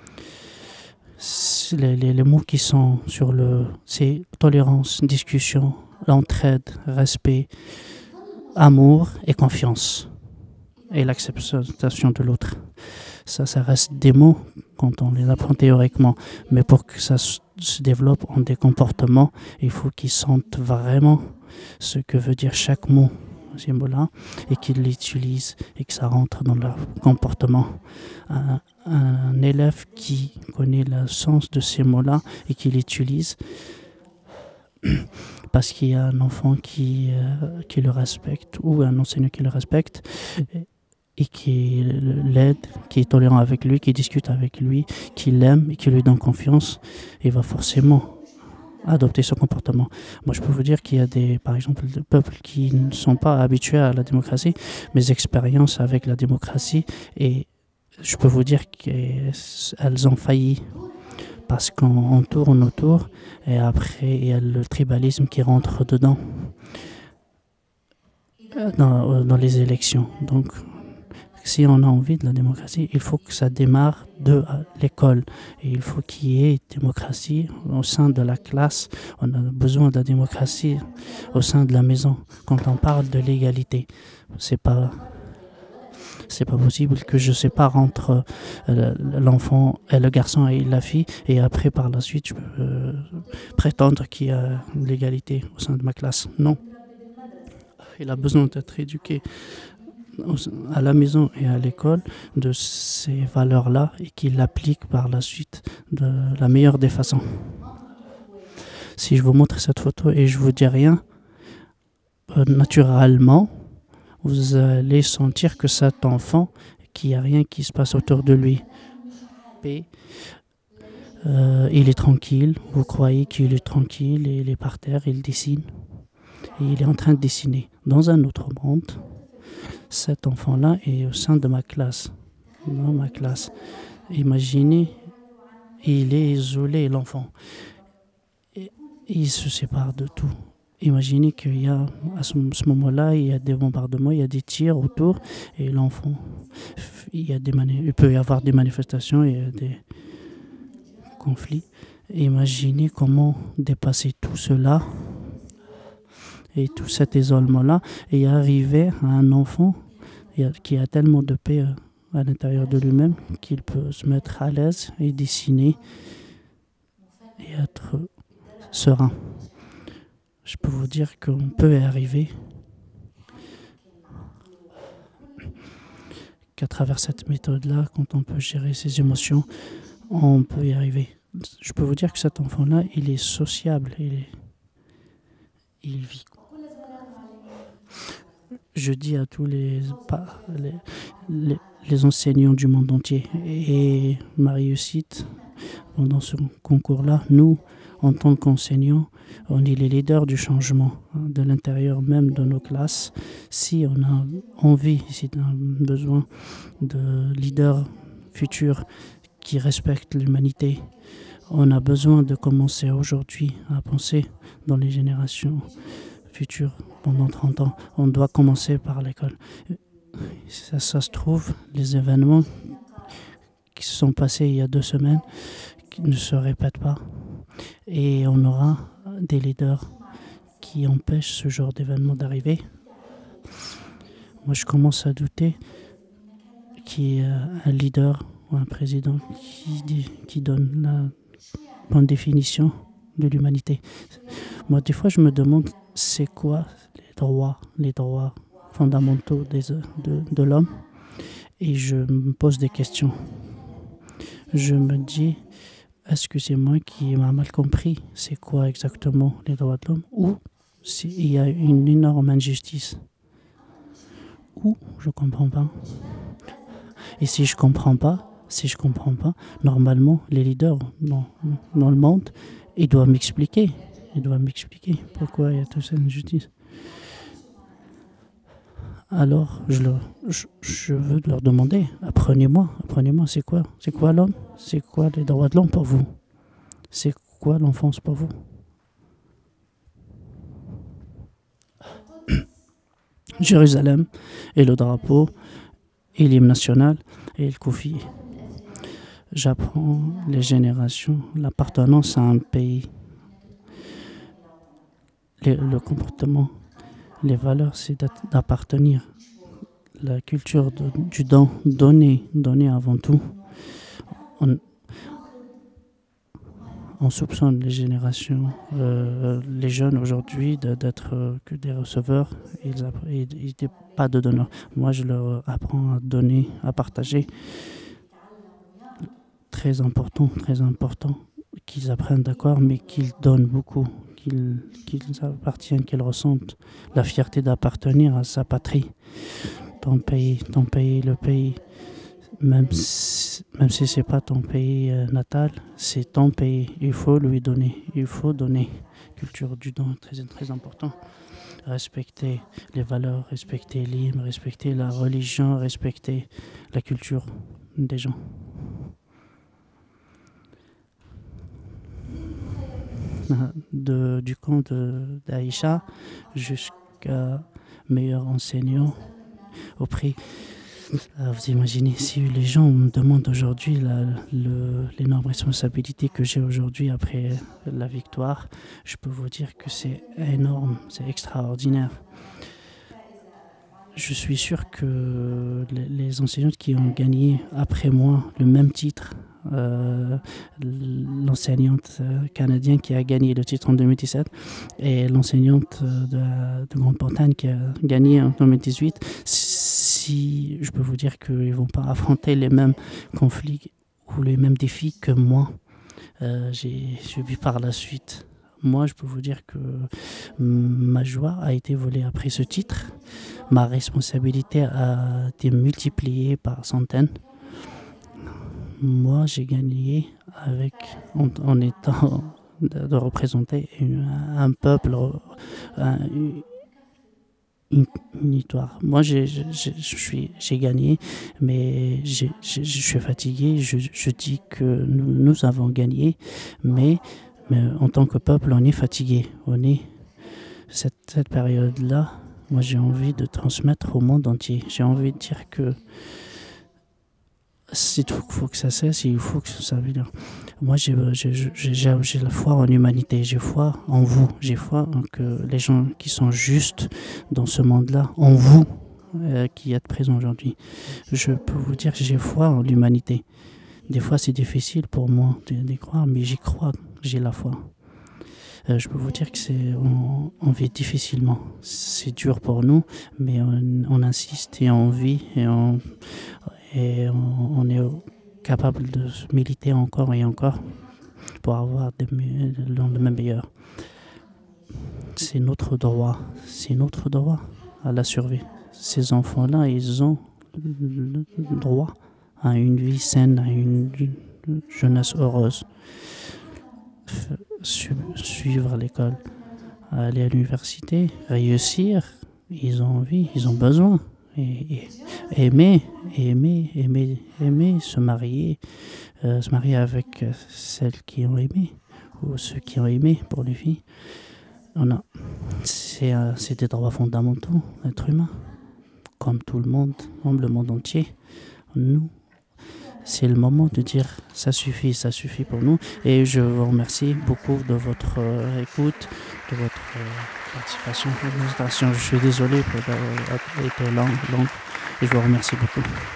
Les mots qui sont c'est tolérance, discussion, l'entraide, respect, amour et confiance. Et l'acceptation de l'autre. Ça reste des mots quand on les apprend théoriquement. Mais pour que ça se développe en des comportements, il faut qu'ils sentent vraiment ce que veut dire chaque mot, ces mots-là, et qu'ils l'utilisent et que ça rentre dans leur comportement. Un élève qui connaît le sens de ces mots-là et qui l'utilise parce qu'il y a un enfant qui le respecte ou un enseignant qui le respecte et qui l'aide, qui est tolérant avec lui, qui discute avec lui, qui l'aime et qui lui donne confiance, il va forcément adopter ce comportement. Moi, je peux vous dire qu'il y a par exemple, des peuples qui ne sont pas habitués à la démocratie. Mes expériences avec la démocratie, et je peux vous dire qu'elles ont failli parce qu'on tourne autour et après, il y a le tribalisme qui rentre dedans dans les élections. Donc, si on a envie de la démocratie, il faut que ça démarre de l'école. Et il faut qu'il y ait démocratie au sein de la classe. On a besoin de la démocratie au sein de la maison. Quand on parle de l'égalité, c'est pas possible que je sépare entre l'enfant et le garçon et la fille et après par la suite je peux prétendre qu'il y a l'égalité au sein de ma classe. Non. Il a besoin d'être éduqué à la maison et à l'école de ces valeurs-là et qu'il l'applique par la suite de la meilleure des façons. Si je vous montre cette photo et je vous dis rien, naturellement, vous allez sentir que cet enfant, qu'il n'y a rien qui se passe autour de lui. Il est tranquille, vous croyez qu'il est tranquille, et il est par terre, il dessine. Et il est en train de dessiner. Dans un autre monde, cet enfant-là est au sein de ma classe. Dans ma classe. Imaginez, il est isolé, l'enfant. Et il se sépare de tout. Imaginez qu'il y a, à ce moment-là, il y a des bombardements, il y a des tirs autour, et l'enfant, il peut y avoir des manifestations, il y a des conflits. Imaginez comment dépasser tout cela et tout cet isolement-là et arriver à un enfant qui a tellement de paix à l'intérieur de lui-même qu'il peut se mettre à l'aise et dessiner et être serein. Je peux vous dire qu'on peut y arriver qu'à travers cette méthode-là, quand on peut gérer ses émotions, on peut y arriver. Je peux vous dire que cet enfant-là, il est sociable, il vit. Je dis à tous les enseignants du monde entier et ma réussite pendant ce concours-là, nous, en tant qu'enseignants, on est les leaders du changement de l'intérieur même de nos classes. Si on a envie, si on a besoin de leaders futurs qui respectent l'humanité, on a besoin de commencer aujourd'hui à penser dans les générations futures pendant 30 ans. On doit commencer par l'école. Ça se trouve, les événements qui se sont passés il y a 2 semaines qui ne se répètent pas. Et on aura des leaders qui empêchent ce genre d'événement d'arriver. Moi, je commence à douter qu'il y ait un leader ou un président qui donne la bonne définition de l'humanité. Moi, des fois, je me demande c'est quoi les droits fondamentaux de l'homme. Et je me pose des questions. Je me dis, est-ce que c'est moi qui m'a mal compris c'est quoi exactement les droits de l'homme ou s'il y a une énorme injustice ou je comprends pas. Et si je comprends pas, normalement les leaders dans le monde, ils doivent m'expliquer pourquoi il y a toute cette injustice. Alors je veux leur demander, apprenez-moi, c'est quoi l'homme? C'est quoi les droits de l'homme pour vous? C'est quoi l'enfance pour vous? Jérusalem et le drapeau et l'hymne national et le koufi. J'apprends les générations, l'appartenance à un pays, le comportement. Les valeurs, c'est d'appartenir. La culture du don, donner avant tout. On soupçonne les générations, les jeunes aujourd'hui d'être que des receveurs et pas de donneurs. Moi, je leur apprends à donner, à partager. Très important, qu'ils apprennent, d'accord, mais qu'ils donnent beaucoup, qu'ils appartiennent, qu'ils ressentent la fierté d'appartenir à sa patrie, ton pays, le pays, même si ce n'est pas ton pays natal, c'est ton pays, il faut lui donner, il faut donner. Culture du don, très, très important. Respecter les valeurs, respecter l'hymne, respecter la religion, respecter la culture des gens. Du camp d'Aïcha jusqu'à meilleur enseignant au prix. Vous imaginez, si les gens me demandent aujourd'hui l'énorme responsabilité que j'ai aujourd'hui après la victoire, je peux vous dire que c'est énorme, c'est extraordinaire. Je suis sûr que les enseignantes qui ont gagné après moi le même titre, l'enseignante canadienne qui a gagné le titre en 2017 et l'enseignante de Grande-Bretagne qui a gagné en 2018, si je peux vous dire qu'ils ne vont pas affronter les mêmes conflits ou les mêmes défis que moi, j'ai subi par la suite. Moi, je peux vous dire que ma joie a été volée après ce titre. Ma responsabilité a été multipliée par centaines. Moi, j'ai gagné en étant de représenter un peuple, une histoire. Moi, j'ai gagné, mais je suis fatigué. Je dis que nous avons gagné, mais en tant que peuple, on est fatigué. Cette période-là, moi, j'ai envie de transmettre au monde entier. J'ai envie de dire que il faut que ça cesse, il faut que ça vienne. Moi, j'ai la foi en l'humanité, j'ai foi en vous, j'ai foi en que les gens qui sont justes dans ce monde-là, en vous, qui êtes présents aujourd'hui. Je peux vous dire que j'ai foi en l'humanité. Des fois, c'est difficile pour moi d'y croire, mais j'y crois, j'ai la foi. Je peux vous dire que on vit difficilement. C'est dur pour nous, mais on insiste et on vit et on est capable de militer encore et encore pour avoir le lendemain meilleur. C'est notre droit à la survie. Ces enfants-là, ils ont le droit à une vie saine, à une jeunesse heureuse. Suivre l'école, aller à l'université, réussir, ils ont envie, ils ont besoin. Et aimer, se marier avec celles qui ont aimé, ou ceux qui ont aimé pour les filles. C'est des droits fondamentaux, l'être humain, comme tout le monde, comme le monde entier. Nous, c'est le moment de dire ça suffit pour nous. Et je vous remercie beaucoup de votre écoute, de votre participation. Je suis désolé pour avoir été long et je vous remercie beaucoup.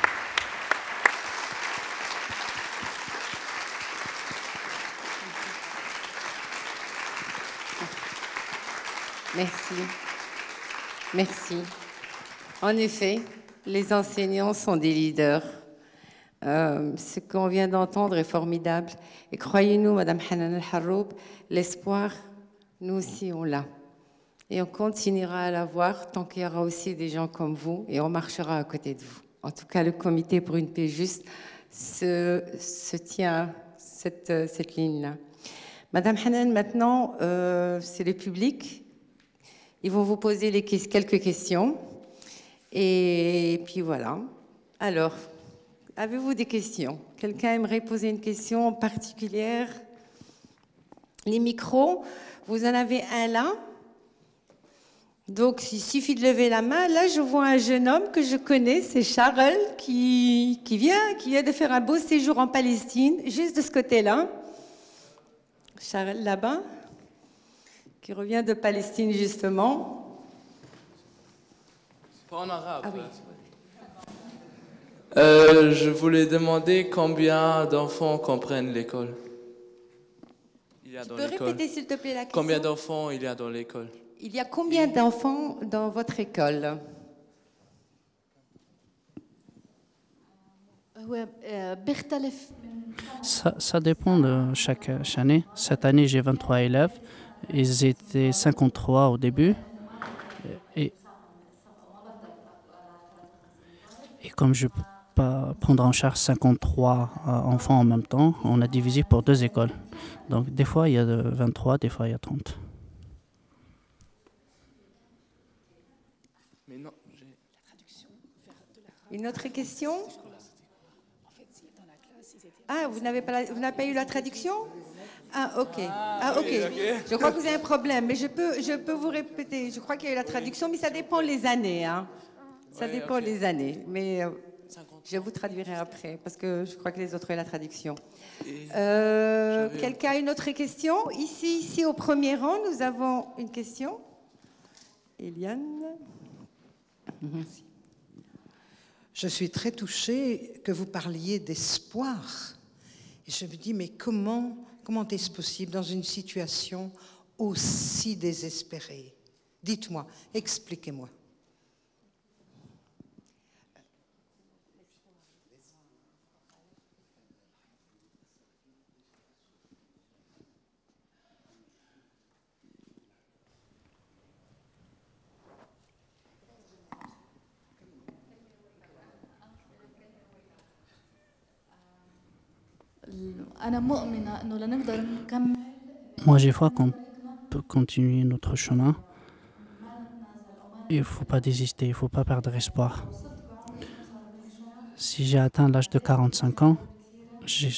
Merci. En effet, les enseignants sont des leaders. Ce qu'on vient d'entendre est formidable. Et croyez-nous, Madame Hanan El-Harroub, l'espoir, nous aussi, on l'a. Et on continuera à l'avoir tant qu'il y aura aussi des gens comme vous et on marchera à côté de vous. En tout cas, le Comité pour une paix juste se tient cette ligne-là. Madame Hanan, maintenant, c'est le public. Ils vont vous poser quelques questions. Et puis voilà. Alors, avez-vous des questions? Quelqu'un aimerait poser une question particulière? Les micros, vous en avez un là. Donc, il suffit de lever la main. Là, je vois un jeune homme que je connais, c'est Charles, qui vient de faire un beau séjour en Palestine, juste de ce côté-là. Charles, là-bas, qui revient de Palestine, justement. Pas en arabe. Ah oui. Je voulais demander combien d'enfants comprennent l'école. Tu peux répéter, s'il te plaît, la question? Combien d'enfants il y a dans l'école? Il y a combien d'enfants dans votre école? هو بيختلف. Ça dépend de chaque année. Cette année, j'ai 23 élèves. Ils étaient 53 au début. Et, et comme je ne peux pas prendre en charge 53 enfants en même temps, on a divisé pour 2 écoles. Donc des fois, il y a 23, des fois, il y a 30. Mais non, Une autre question? Ah, vous n'avez pas eu la traduction? Ah, ok. Ok. Je crois que vous avez un problème, mais je peux vous répéter. Je crois qu'il y a eu la traduction, mais ça dépend les années. Hein. Ça dépend les années. Mais je vous traduirai après, parce que je crois que les autres ont eu la traduction. Quelqu'un a une autre question? Ici, au premier rang, nous avons une question. Eliane. Merci. Je suis très touchée que vous parliez d'espoir. Et je me dis, mais comment est-ce possible dans une situation aussi désespérée? Dites-moi, expliquez-moi. أنا مؤمنة إنه لنقدر نكمل. Moi, j'ai foi qu'on peut continuer notre chemin. Il ne faut pas désister, il ne faut pas perdre espoir. Si j'ai atteint l'âge de 45 ans, j'ai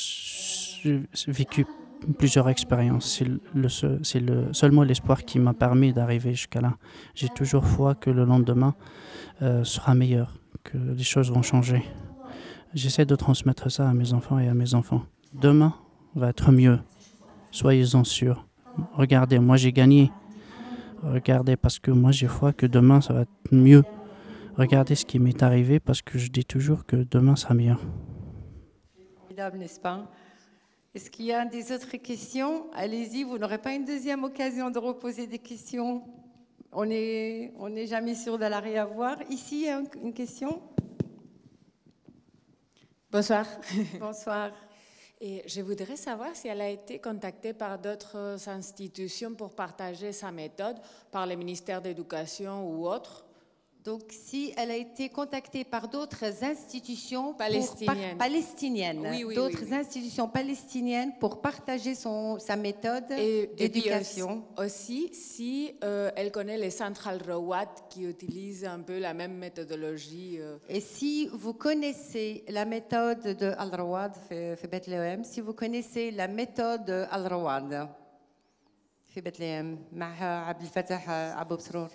vécu plusieurs expériences. C'est seulement l'espoir qui m'a permis d'arriver jusqu'à là. J'ai toujours foi que le lendemain sera meilleur, que les choses vont changer. J'essaie de transmettre ça à mes enfants et à mes enfants. Demain va être mieux. Soyez-en sûrs. Regardez, moi j'ai gagné. Regardez, parce que moi j'ai foi que demain ça va être mieux. Regardez ce qui m'est arrivé, parce que je dis toujours que demain sera meilleur. Formidable, n'est-ce pas? Est-ce qu'il y a des autres questions? Allez-y, vous n'aurez pas une deuxième occasion de reposer des questions. On n'est jamais sûr de la réavoir. Ici, il y a une question. Bonsoir. Bonsoir. Et je voudrais savoir si elle a été contactée par d'autres institutions pour partager sa méthode, par le ministère de l'Éducation ou autre. Donc, si elle a été contactée par d'autres institutions palestiniennes, d'autres institutions palestiniennes pour partager sa méthode d'éducation. Aussi, si elle connaît les Central Rawat qui utilisent un peu la même méthodologie. Et si vous connaissez la méthode de Al-Rawad في Bethléem, si vous connaissez la méthode Al-Rawad في Bethléem مع عبد الفتاح أبو بسرور.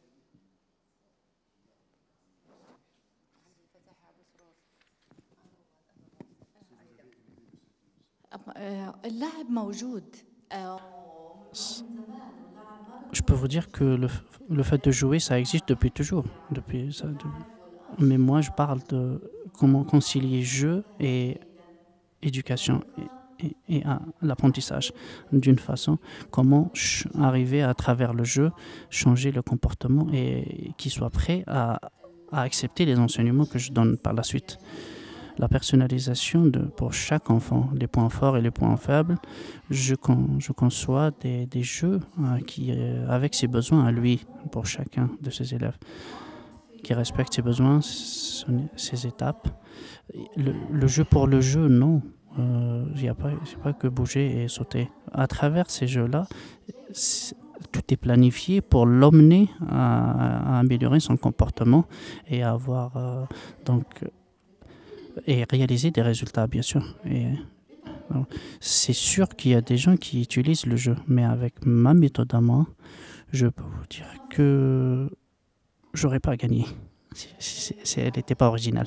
اللعب موجود. Je peux vous dire que le fait de jouer, ça existe depuis toujours. Mais moi, je parle de comment concilier jeu et éducation et l'apprentissage d'une façon. Comment arriver à travers le jeu, changer le comportement et qu'il soit prêt à accepter les enseignements que je donne par la suite. La personnalisation pour chaque enfant, les points forts et les points faibles, je conçois des jeux avec ses besoins à lui, pour chacun de ses élèves, qui respectent ses besoins, ses étapes. Le jeu pour le jeu, non. Il n'y a pas que bouger et sauter. À travers ces jeux-là, tout est planifié pour l'emmener à améliorer son comportement et à avoir et réaliser des résultats, bien sûr. C'est sûr qu'il y a des gens qui utilisent le jeu, mais avec ma méthode à moi, je peux vous dire que j'aurais pas gagné si elle n'était pas originale.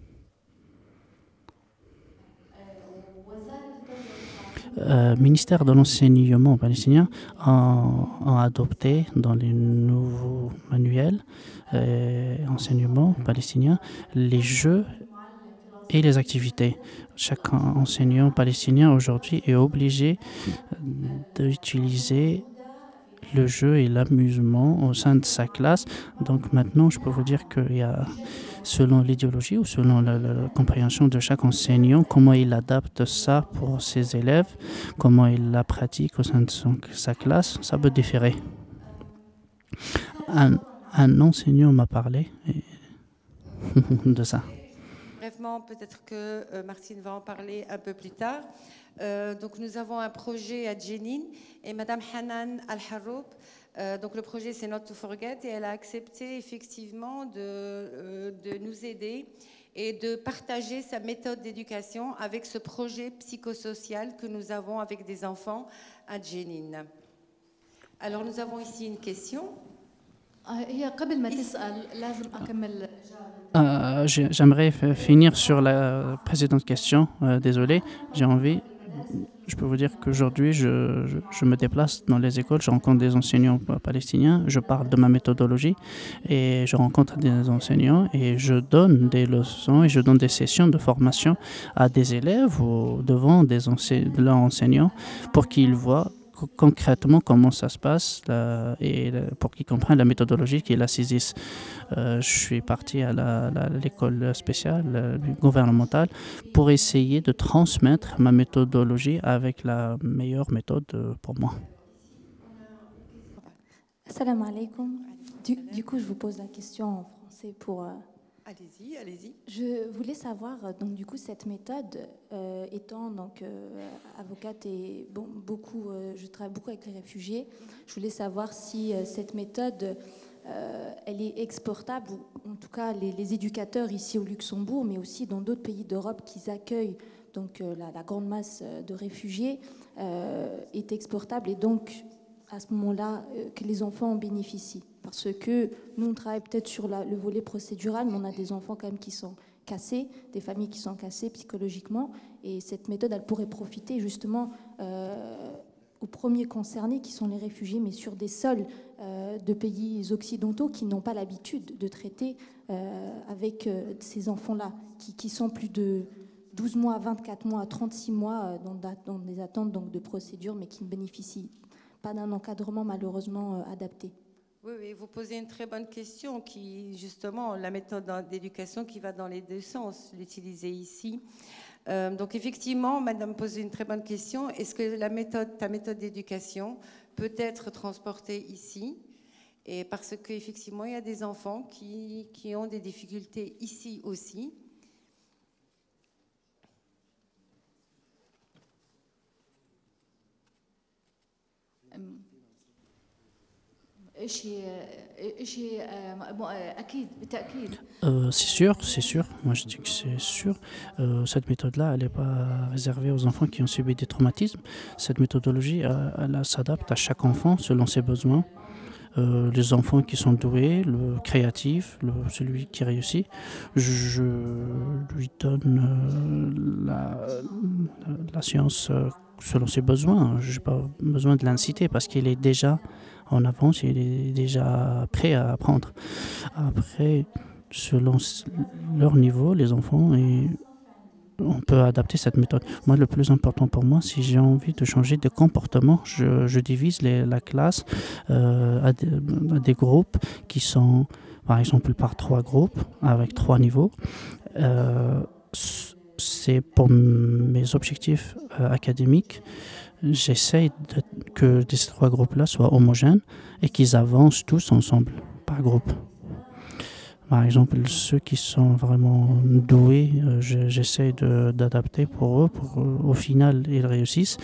Ministère de l'enseignement palestinien a adopté dans les nouveaux manuels enseignement palestinien les jeux et les activités. Chaque enseignant palestinien aujourd'hui est obligé d'utiliser le jeu et l'amusement au sein de sa classe. Donc maintenant, je peux vous dire qu'il y a, selon l'idéologie ou selon la compréhension de chaque enseignant, comment il adapte ça pour ses élèves, comment il la pratique au sein de sa classe, ça peut différer. Un enseignant m'a parlé de ça. Brièvement, peut-être que Martine va en parler un peu plus tard. Donc nous avons un projet à Jenin et Madame Hanan Al-Harroub, donc le projet c'est Not to Forget et elle a accepté effectivement de nous aider et de partager sa méthode d'éducation avec ce projet psychosocial que nous avons avec des enfants à Jenin. Alors nous avons ici une question. J'aimerais finir sur la précédente question. Désolé, je peux vous dire qu'aujourd'hui, je me déplace dans les écoles, je rencontre des enseignants palestiniens, je parle de ma méthodologie et je rencontre des enseignants et je donne des leçons et je donne des sessions de formation à des élèves ou devant de leurs enseignants pour qu'ils voient concrètement comment ça se passe et pour qu'ils comprennent la méthodologie qui est la CISIS. Je suis parti à l'école spéciale gouvernementale pour essayer de transmettre ma méthodologie avec la meilleure méthode pour moi. Salam alaikum. Du coup, je vous pose la question en français pour... Allez-y, allez-y. Je voulais savoir, donc du coup, cette méthode, étant donc avocate et beaucoup, je travaille beaucoup avec les réfugiés, je voulais savoir si cette méthode, elle est exportable, ou en tout cas les éducateurs ici au Luxembourg, mais aussi dans d'autres pays d'Europe qui accueillent donc la grande masse de réfugiés, est exportable et donc à ce moment-là que les enfants en bénéficient. Parce que nous, on travaille peut-être sur le volet procédural, mais on a des enfants quand même qui sont cassés, des familles qui sont cassées psychologiquement. Et cette méthode, elle pourrait profiter justement aux premiers concernés, qui sont les réfugiés, mais sur des sols de pays occidentaux qui n'ont pas l'habitude de traiter avec ces enfants-là, qui sont plus de 12 mois, 24 mois, 36 mois dans des attentes donc, de procédures, mais qui ne bénéficient pas d'un encadrement malheureusement adapté. Oui, vous posez une très bonne question qui, justement, la méthode d'éducation qui va dans les deux sens, l'utiliser ici. Donc, effectivement, Madame pose une très bonne question. Est-ce que ta méthode d'éducation peut être transportée ici? Et parce qu'effectivement, il y a des enfants qui ont des difficultés ici aussi. C'est sûr. Moi, je dis que c'est sûr. Cette méthode-là, elle n'est pas réservée aux enfants qui ont subi des traumatismes. Cette méthodologie, elle s'adapte à chaque enfant selon ses besoins. Les enfants qui sont doués, le créatif, celui qui réussit, je lui donne la science selon ses besoins. Je n'ai pas besoin de l'inciter parce qu'il est déjà en avance, il est déjà prêt à apprendre. Après, selon leur niveau, les enfants, on peut adapter cette méthode. Moi, le plus important pour moi, si j'ai envie de changer de comportement, je divise la classe à des groupes qui sont, par exemple, par 3 groupes avec 3 niveaux. C'est pour mes objectifs académiques. J'essaie que ces 3 groupes-là soient homogènes et qu'ils avancent tous ensemble, par groupe. Par exemple, ceux qui sont vraiment doués, j'essaie d'adapter pour eux, pour au final, ils réussissent.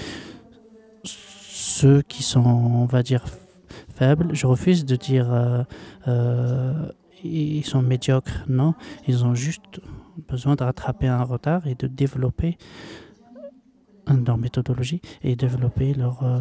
Ceux qui sont, on va dire, faibles, je refuse de dire ils sont médiocres. Non, ils ont juste besoin de rattraper un retard et de développer leur méthodologie et développer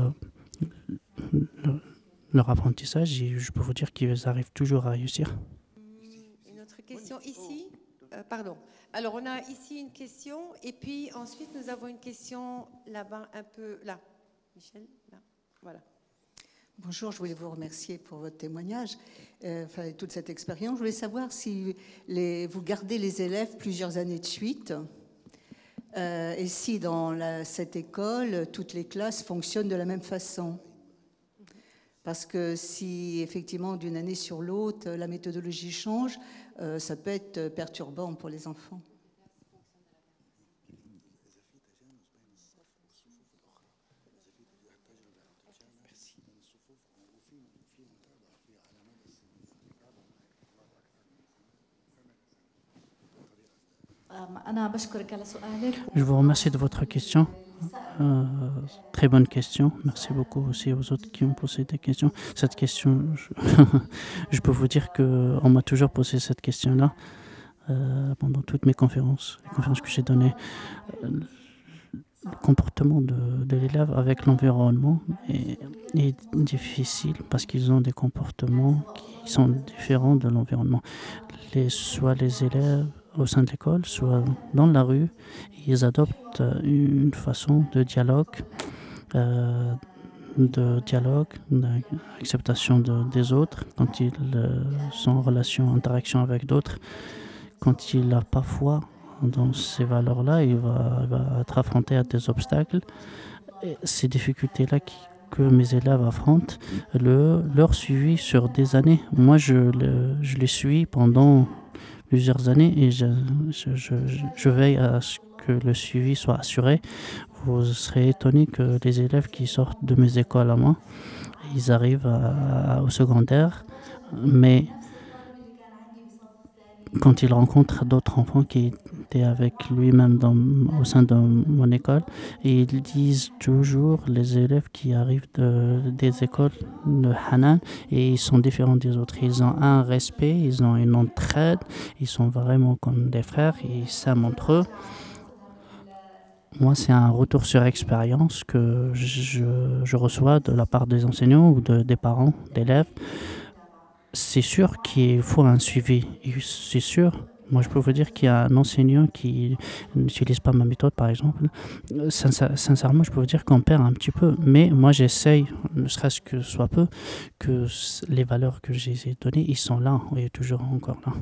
leur apprentissage. Et je peux vous dire qu'ils arrivent toujours à réussir. Une autre question ici. Pardon. Alors, on a ici une question et puis ensuite, nous avons une question là-bas, un peu là. Michel, là. Voilà. Bonjour, je voulais vous remercier pour votre témoignage, toute cette expérience. Je voulais savoir si vous gardez les élèves plusieurs années de suite et si dans cette école, toutes les classes fonctionnent de la même façon. Parce que si effectivement d'une année sur l'autre, la méthodologie change, ça peut être perturbant pour les enfants. Je vous remercie de votre question. Très bonne question. Merci beaucoup aussi aux autres qui ont posé des questions. Cette question, je peux vous dire qu'on m'a toujours posé cette question-là pendant toutes mes conférences, les conférences que j'ai données. Le comportement de l'élève avec l'environnement est difficile parce qu'ils ont des comportements qui sont différents de l'environnement. Soit les élèves au sein de l'école, soit dans la rue, ils adoptent une façon de dialogue, d'acceptation des autres quand ils sont en relation, interaction avec d'autres. Quand il n'a pas foi dans ces valeurs-là, il va être affronté à des obstacles. Et ces difficultés-là que mes élèves affrontent, leur suivi sur des années. Moi, je les suis pendant plusieurs années et je veille à ce que le suivi soit assuré. Vous serez étonné que les élèves qui sortent de mes écoles à moi, ils arrivent au secondaire, mais quand il rencontre d'autres enfants qui étaient avec lui-même au sein de mon école, et ils disent toujours, les élèves qui arrivent des écoles de Hanan, et ils sont différents des autres. Ils ont un respect, ils ont une entraide, ils sont vraiment comme des frères, ils s'aiment entre eux. Moi, c'est un retour sur expérience que je reçois de la part des enseignants ou des parents d'élèves. C'est sûr qu'il faut un suivi, c'est sûr. Moi, je peux vous dire qu'il y a un enseignant qui n'utilise pas ma méthode, par exemple. Sincèrement, je peux vous dire qu'on perd un petit peu. Mais moi, j'essaye, ne serait-ce que soit peu, que les valeurs que j'ai données, ils sont là, et toujours encore là.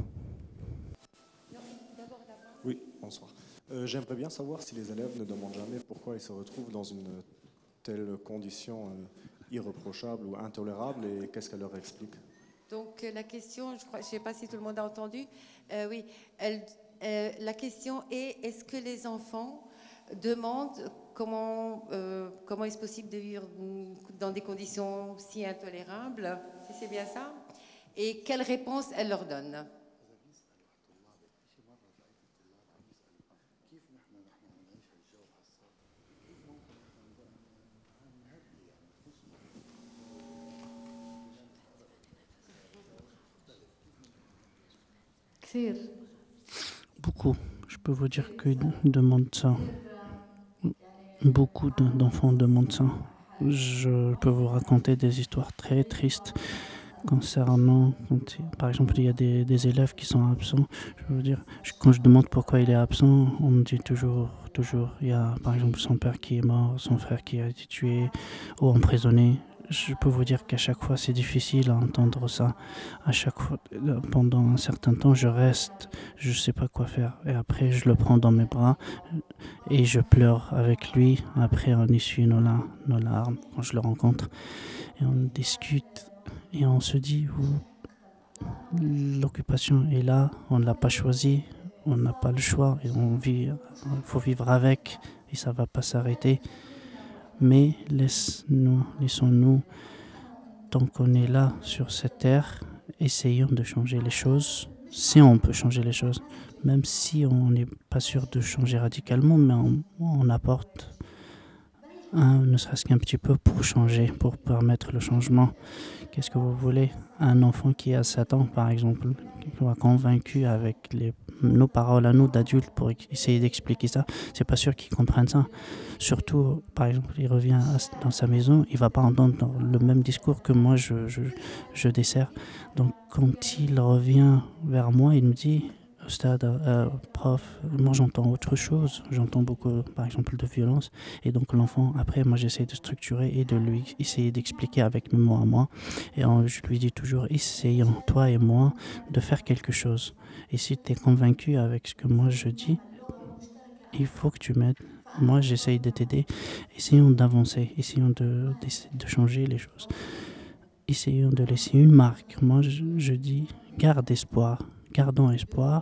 Oui, bonsoir. J'aimerais bien savoir si les élèves ne demandent jamais pourquoi ils se retrouvent dans une telle condition irréprochable ou intolérable et qu'est-ce qu'elle leur explique. Donc la question, je ne sais pas si tout le monde a entendu, oui, la question est, est-ce que les enfants demandent comment est-ce possible de vivre dans des conditions si intolérables, si c'est bien ça, et quelle réponse elle leur donne? Beaucoup. Je peux vous dire qu'ils demandent ça. Beaucoup d'enfants demandent ça. Je peux vous raconter des histoires très tristes concernant, par exemple, il y a des élèves qui sont absents. Je veux dire, quand je demande pourquoi il est absent, on me dit toujours, il y a par exemple son père qui est mort, son frère qui a été tué ou emprisonné. Je peux vous dire qu'à chaque fois, c'est difficile à entendre ça. À chaque fois, pendant un certain temps, je reste, je ne sais pas quoi faire. Et après, je le prends dans mes bras et je pleure avec lui. Après, on essuie nos larmes quand je le rencontre. Et on discute et on se dit, l'occupation est là, on ne l'a pas choisi, on n'a pas le choix. Et il faut vivre avec et ça ne va pas s'arrêter. Mais laissons-nous, tant qu'on est là sur cette terre, essayons de changer les choses, si on peut changer les choses, même si on n'est pas sûr de changer radicalement, mais on apporte ne serait-ce qu'un petit peu pour changer, pour permettre le changement. Qu'est-ce que vous voulez? Un enfant qui a 7 ans, par exemple, qui soit convaincu avec nos paroles à nous d'adultes pour essayer d'expliquer ça, c'est pas sûr qu'ils comprennent ça. Surtout, par exemple, il revient dans sa maison, il va pas entendre le même discours que moi je dessert. Donc quand il revient vers moi, il me dit, Stade, prof, moi j'entends autre chose, j'entends beaucoup par exemple de violence, et donc l'enfant, après moi j'essaie de structurer et de lui essayer d'expliquer avec mes mots à moi, et je lui dis toujours, essayons toi et moi de faire quelque chose, et si tu es convaincu avec ce que moi je dis, il faut que tu m'aides, moi j'essaye de t'aider, essayons d'avancer, essayons de changer les choses. essayons de laisser une marque. Moi, je dis, garde espoir, gardons espoir.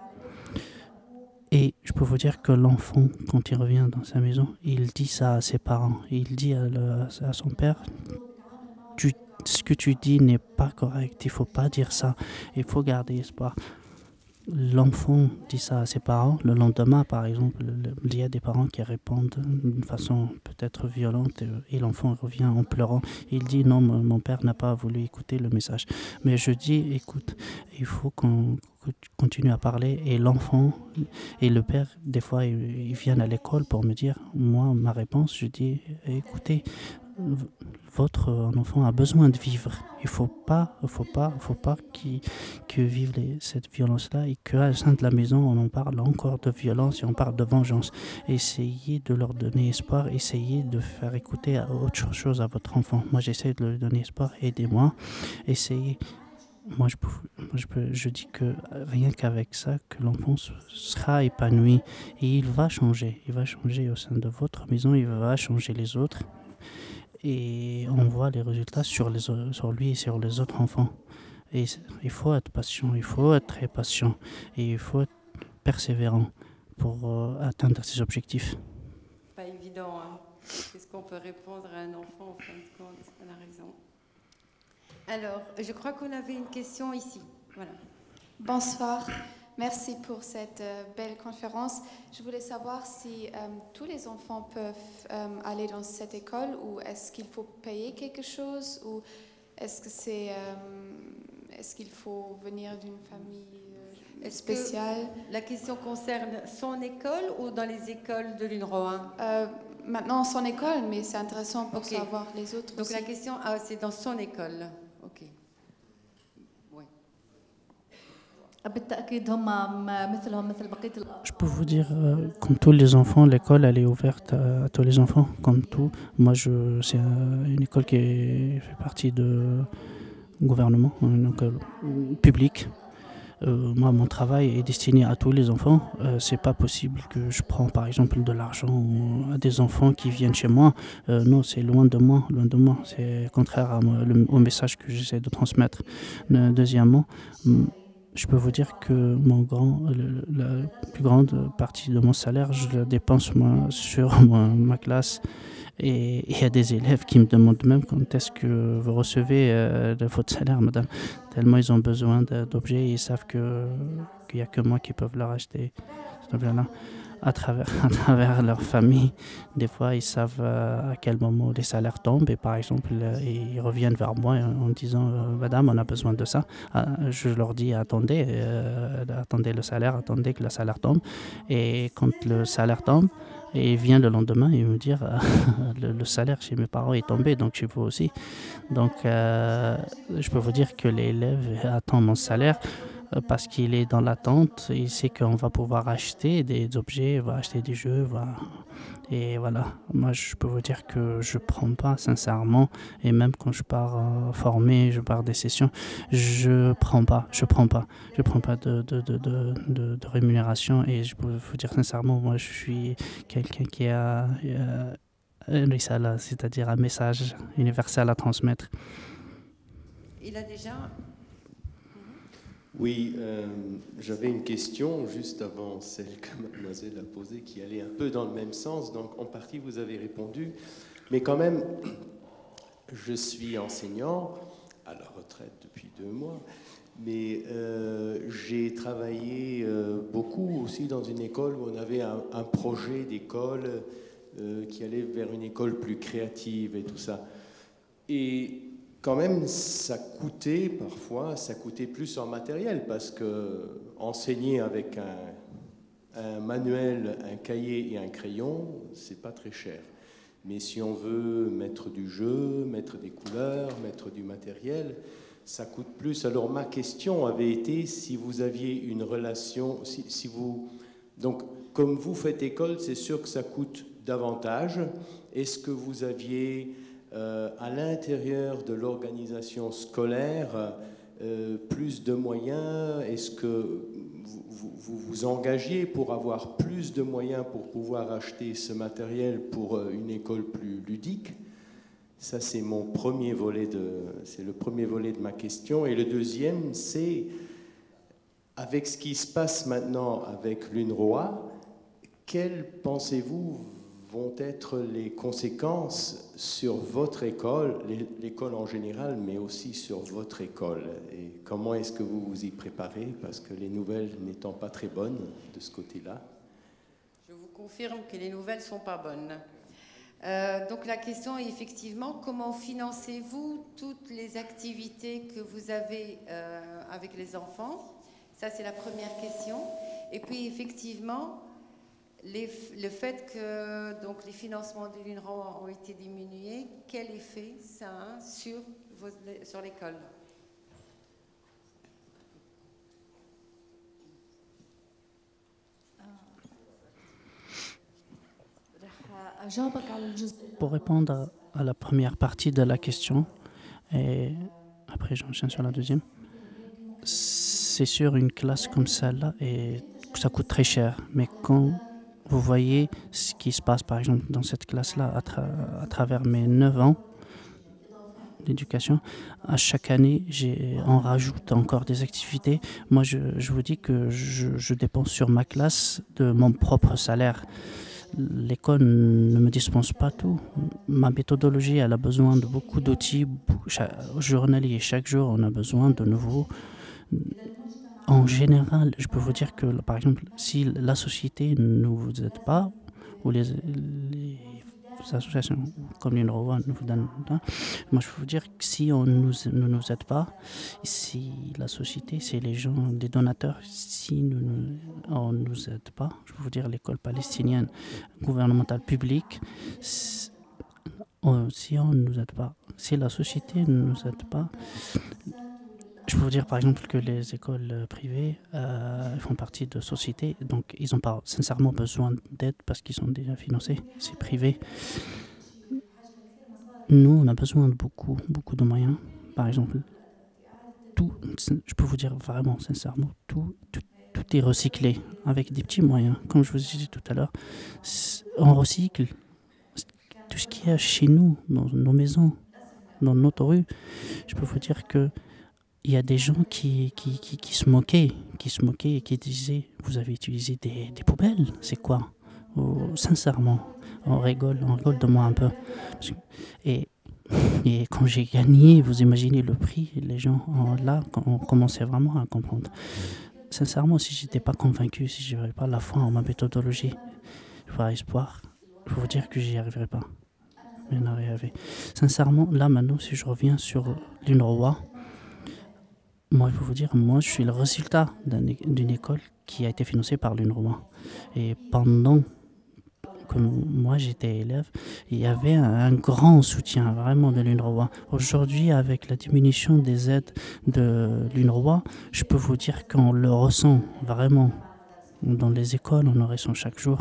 Et je peux vous dire que l'enfant, quand il revient dans sa maison, il dit ça à ses parents. Il dit à son père, ce que tu dis n'est pas correct, il ne faut pas dire ça, il faut garder espoir. L'enfant dit ça à ses parents. Le lendemain, par exemple, il y a des parents qui répondent d'une façon peut-être violente et l'enfant revient en pleurant. Il dit non, mon père n'a pas voulu écouter le message. Mais je dis, écoute, il faut qu'on continue à parler. Et l'enfant et le père, des fois, ils viennent à l'école pour me dire, moi, ma réponse, je dis, écoutez, votre enfant a besoin de vivre. Il faut pas qu'il vive cette violence-là et qu'à sein de la maison, on en parle encore de violence et on parle de vengeance. Essayez de leur donner espoir, essayez de faire écouter autre chose à votre enfant. Moi, j'essaie de lui donner espoir, aidez-moi, essayez. Moi, je dis que rien qu'avec ça, que l'enfant sera épanoui et il va changer au sein de votre maison, il va changer les autres. Et on voit les résultats sur lui et sur les autres enfants. Et il faut être patient, il faut être très patient et il faut être persévérant pour atteindre ses objectifs. Pas évident, hein. Qu'est-ce qu'on peut répondre à un enfant en fin de compte? Elle a raison. Alors, je crois qu'on avait une question ici. Voilà. Bonsoir. Merci pour cette belle conférence. Je voulais savoir si tous les enfants peuvent aller dans cette école ou est-ce qu'il faut payer quelque chose ou est-ce qu'il faut venir d'une famille spéciale? La question concerne son école ou dans les écoles de l'UNRWA? Maintenant son école, mais c'est intéressant pour savoir les autres. Donc aussi. la question, c'est dans son école. Ok. Je peux vous dire, comme tous les enfants, l'école elle est ouverte à tous les enfants, comme tout. Moi, c'est une école qui fait partie du gouvernement, une école publique. Moi, mon travail est destiné à tous les enfants. C'est pas possible que je prends, par exemple, de l'argent à des enfants qui viennent chez moi. Non, c'est loin de moi. C'est contraire au message que j'essaie de transmettre. Deuxièmement, je peux vous dire que la plus grande partie de mon salaire, je la dépense moi, sur ma classe. Et il y a des élèves qui me demandent même quand est-ce que vous recevez votre salaire, madame. Tellement ils ont besoin d'objets et ils savent qu'il n'y a que moi qui peux leur acheter cet objet-là. À travers leur famille, des fois ils savent à quel moment les salaires tombent et par exemple ils reviennent vers moi en disant madame on a besoin de ça. Je leur dis attendez le salaire, attendez que le salaire tombe et quand le salaire tombe et il vient le lendemain et me dire le salaire chez mes parents est tombé donc chez vous aussi. Donc je peux vous dire que l'élève attend mon salaire parce qu'il est dans l'attente, il sait qu'on va pouvoir acheter des objets, va acheter des jeux, et voilà. Moi, je peux vous dire que je ne prends pas sincèrement, et même quand je pars former, je pars des sessions, je prends pas de rémunération, et je peux vous dire sincèrement, moi, je suis quelqu'un qui a un risala, c'est-à-dire un message universel à transmettre. Il a déjà... Oui, j'avais une question juste avant celle que mademoiselle a posée qui allait un peu dans le même sens. Donc en partie vous avez répondu, mais quand même je suis enseignant à la retraite depuis 2 mois, mais j'ai travaillé beaucoup aussi dans une école où on avait un projet d'école qui allait vers une école plus créative et tout ça. Et quand même, ça coûtait plus en matériel parce que enseigner avec un manuel, un cahier et un crayon, c'est pas très cher. Mais si on veut mettre du jeu, mettre des couleurs, mettre du matériel, ça coûte plus. Alors ma question avait été si vous aviez une relation, si vous... Donc, comme vous faites école, c'est sûr que ça coûte davantage. Est-ce que vous aviez... à l'intérieur de l'organisation scolaire, plus de moyens? Est-ce que vous vous engagiez pour avoir plus de moyens pour pouvoir acheter ce matériel pour une école plus ludique? Ça, c'est le premier volet de ma question. Et le deuxième, c'est, avec ce qui se passe maintenant avec l'UNRWA, quelles, pensez-vous, vont être les conséquences sur votre école, l'école en général, mais aussi sur votre école? Et comment est-ce que vous vous y préparez? Parce que les nouvelles n'étant pas très bonnes de ce côté-là. Je vous confirme que les nouvelles ne sont pas bonnes. Donc la question est effectivement, comment financez-vous toutes les activités que vous avez avec les enfants? Ça, c'est la première question. Et puis effectivement, le fait que donc, les financements de l'UNRWA ont été diminués, quel effet ça a sur l'école? Pour répondre à la première partie de la question, et après j'enchaîne sur la deuxième, c'est sûr, une classe comme celle-là, ça coûte très cher. Mais quand vous voyez ce qui se passe, par exemple, dans cette classe-là, à travers mes 9 ans d'éducation, à chaque année, on rajoute encore des activités. Moi, je vous dis que je dépense sur ma classe de mon propre salaire. L'école ne me dispense pas tout. Ma méthodologie, elle a besoin de beaucoup d'outils journaliers. Chaque jour, on a besoin de nouveaux. En général, je peux vous dire que, par exemple, si la société ne vous aide pas, ou les associations comme l'UNRWA nous donnent, moi je peux vous dire que si on ne nous aide pas, si la société, si les gens, les donateurs, si on ne nous aide pas, je peux vous dire l'école palestinienne gouvernementale publique, si on ne nous aide pas, si la société ne nous aide pas, je peux vous dire par exemple que les écoles privées font partie de sociétés, donc ils n'ont pas sincèrement besoin d'aide parce qu'ils sont déjà financés, c'est privé. Nous, on a besoin de beaucoup de moyens. Par exemple, tout, je peux vous dire vraiment sincèrement, tout est recyclé avec des petits moyens. Comme je vous ai dit tout à l'heure, on recycle tout ce qu'il y a chez nous, dans nos maisons, dans notre rue. Je peux vous dire que il y a des gens qui se moquaient et qui disaient « Vous avez utilisé des poubelles, c'est quoi ?» Sincèrement, on rigole de moi un peu. Et quand j'ai gagné, vous imaginez le prix, les gens, là, on commençait vraiment à comprendre. Sincèrement, si je n'étais pas convaincu, si je n'avais pas la foi en ma méthodologie, foi espoir, je peux vous dire que j'y arriverais pas. Je n'aurais arrivé. Sincèrement, là maintenant, si je reviens sur l'UNRWA, moi, je peux vous dire, moi, je suis le résultat d'une école qui a été financée par l'UNRWA. Et pendant que moi, j'étais élève, il y avait un grand soutien, vraiment, de l'UNRWA. Aujourd'hui, avec la diminution des aides de l'UNRWA, je peux vous dire qu'on le ressent vraiment. Dans les écoles, on le ressent chaque jour.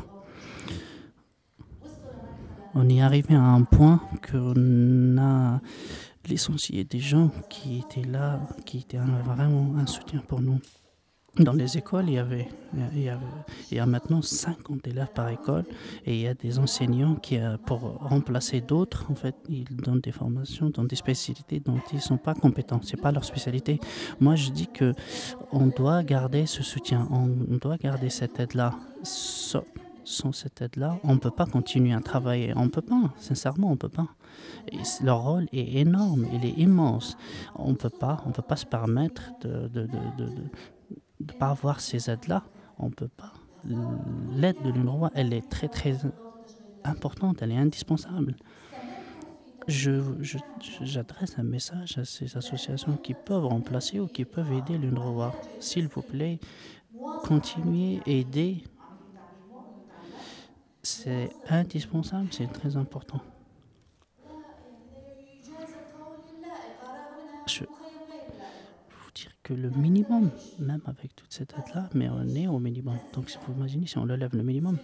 On est arrivé à un point qu'on a l'essentiel des gens qui étaient là, qui étaient vraiment un soutien pour nous. Dans les écoles, il y a maintenant 50 élèves par école et il y a des enseignants qui, pour remplacer d'autres, en fait, ils donnent des formations dans des spécialités dont ils ne sont pas compétents. Ce n'est pas leur spécialité. Moi, je dis qu'on doit garder ce soutien, on doit garder cette aide-là. Sans cette aide-là, on ne peut pas continuer à travailler. On ne peut pas, sincèrement, on ne peut pas. Et leur rôle est énorme, il est immense. On ne peut pas se permettre de ne pas avoir ces aides-là. On ne peut pas. L'aide de l'UNRWA, elle est très, très importante, elle est indispensable. J'adresse un message à ces associations qui peuvent remplacer ou qui peuvent aider l'UNRWA. S'il vous plaît, continuez, aidez. C'est indispensable, c'est très important. Je vais vous dire que le minimum, même avec toute cette aide-là, mais on est au minimum. Donc, si vous imaginez, si on relève le minimum,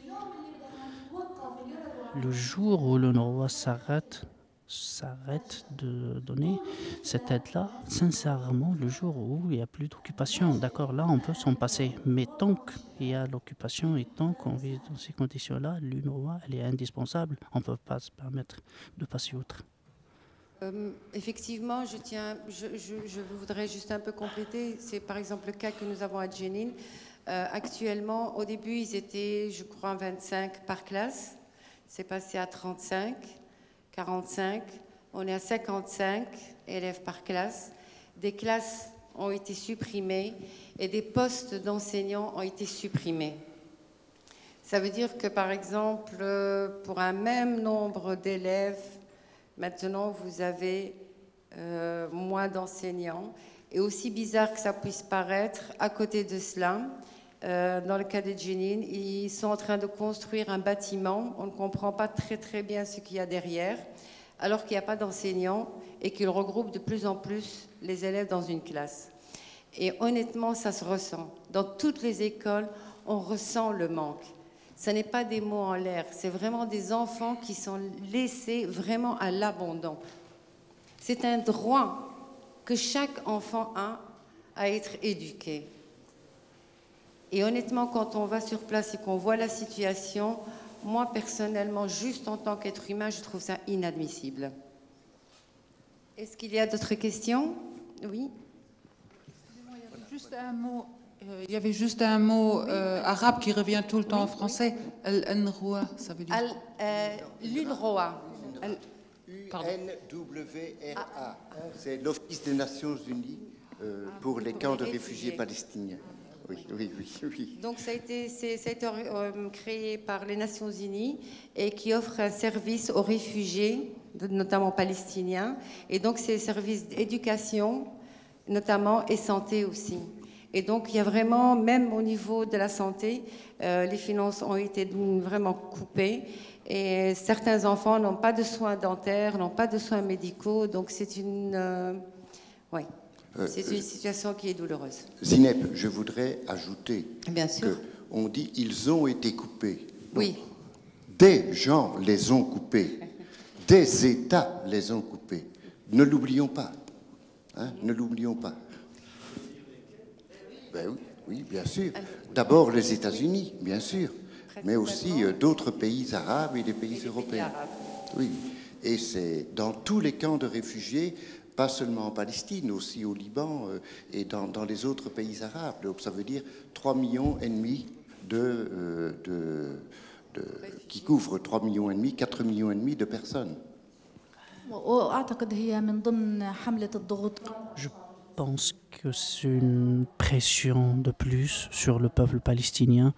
le jour où l'UNRWA s'arrête de donner cette aide-là, sincèrement, le jour où il n'y a plus d'occupation, d'accord, là on peut s'en passer, mais tant qu'il y a l'occupation et tant qu'on vit dans ces conditions-là, l'UNRWA, elle est indispensable, on ne peut pas se permettre de passer outre. Effectivement, je voudrais juste un peu compléter. C'est par exemple le cas que nous avons à Jenin. Actuellement, au début, ils étaient, je crois, 25 par classe. C'est passé à 35, 45. On est à 55 élèves par classe. Des classes ont été supprimées et des postes d'enseignants ont été supprimés. Ça veut dire que, par exemple, pour un même nombre d'élèves, maintenant, vous avez moins d'enseignants. Et aussi bizarre que ça puisse paraître, à côté de cela, dans le cas de Jenin, ils sont en train de construire un bâtiment. On ne comprend pas très bien ce qu'il y a derrière, alors qu'il n'y a pas d'enseignants et qu'il regroupe de plus en plus les élèves dans une classe. Et honnêtement, ça se ressent. Dans toutes les écoles, on ressent le manque. Ce n'est pas des mots en l'air, c'est vraiment des enfants qui sont laissés vraiment à l'abandon. C'est un droit que chaque enfant a à être éduqué. Et honnêtement, quand on va sur place et qu'on voit la situation, moi personnellement, juste en tant qu'être humain, je trouve ça inadmissible. Est-ce qu'il y a d'autres questions? Oui. Excusez-moi, il y avait juste un mot. Il y avait juste un mot arabe qui revient tout le temps en français. Al-Nroa, ça veut dire l'UNRWA. UNWRA. C'est l'Office des Nations Unies pour les camps de réfugiés palestiniens. Oui. Donc ça a été créé par les Nations Unies et qui offre un service aux réfugiés, notamment palestiniens. Et donc c'est service d'éducation, notamment, et santé aussi. Et donc, il y a vraiment, même au niveau de la santé, les finances ont été vraiment coupées. Et certains enfants n'ont pas de soins dentaires, n'ont pas de soins médicaux. Donc, c'est une situation qui est douloureuse. Zineb, je voudrais ajouter Bien sûr. qu'on dit ils ont été coupés. Donc, oui. Des gens les ont coupés. Des États les ont coupés. Ne l'oublions pas. Hein, ne l'oublions pas. Ben oui, bien sûr. D'abord les États-Unis, bien sûr, mais aussi d'autres pays arabes et des pays européens. Oui, et c'est dans tous les camps de réfugiés, pas seulement en Palestine, aussi au Liban et dans les autres pays arabes. Donc ça veut dire 3,5 millions qui couvrent 3,5 millions, 4,5 millions de personnes. Je pense que c'est une pression de plus sur le peuple palestinien.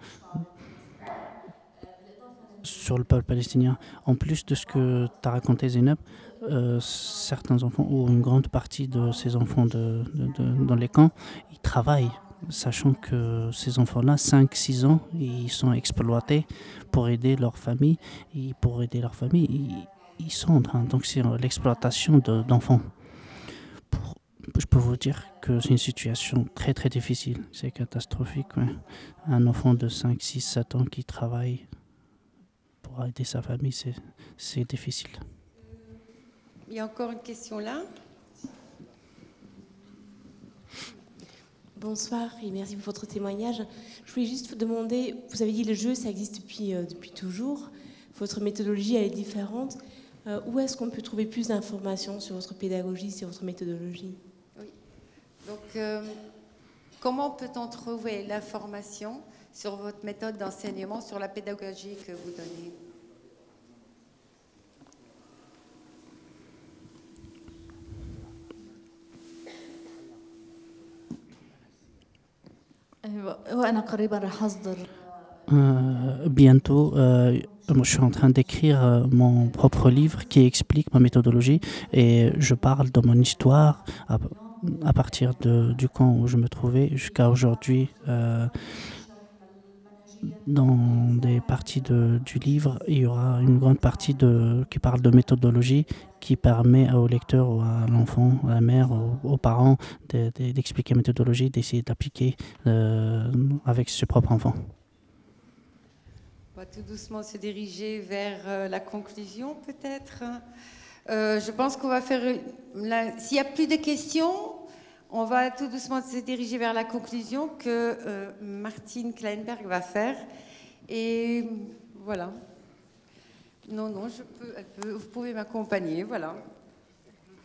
En plus de ce que tu as raconté, Zineb, certains enfants, ou une grande partie de ces enfants dans les camps, ils travaillent, sachant que ces enfants-là, 5-6 ans, ils sont exploités pour aider leur famille. Ils sont en train, donc c'est l'exploitation d'enfants. Je peux vous dire que c'est une situation très difficile, c'est catastrophique. Ouais. Un enfant de 5, 6, 7 ans qui travaille pour aider sa famille, c'est difficile. Il y a encore une question là. Bonsoir et merci pour votre témoignage. Je voulais juste vous demander, vous avez dit le jeu ça existe depuis toujours, votre méthodologie elle est différente. Où est-ce qu'on peut trouver plus d'informations sur votre pédagogie, sur votre méthodologie? Oui. Donc, comment peut-on trouver l'information sur votre méthode d'enseignement, sur la pédagogie que vous donnez? Bientôt, je suis en train d'écrire mon propre livre qui explique ma méthodologie et je parle de mon histoire à partir du camp où je me trouvais jusqu'à aujourd'hui. Dans des parties du livre, il y aura une grande partie qui parle de méthodologie qui permet au lecteur, ou à l'enfant, à la mère, aux parents d'expliquer la méthodologie, d'essayer d'appliquer avec ses propres enfants. On va tout doucement se diriger vers la conclusion peut-être. Je pense qu'on va faire... S'il n'y a plus de questions, on va tout doucement se diriger vers la conclusion que Martine Kleinberg va faire. Et voilà. Non, vous pouvez m'accompagner, voilà.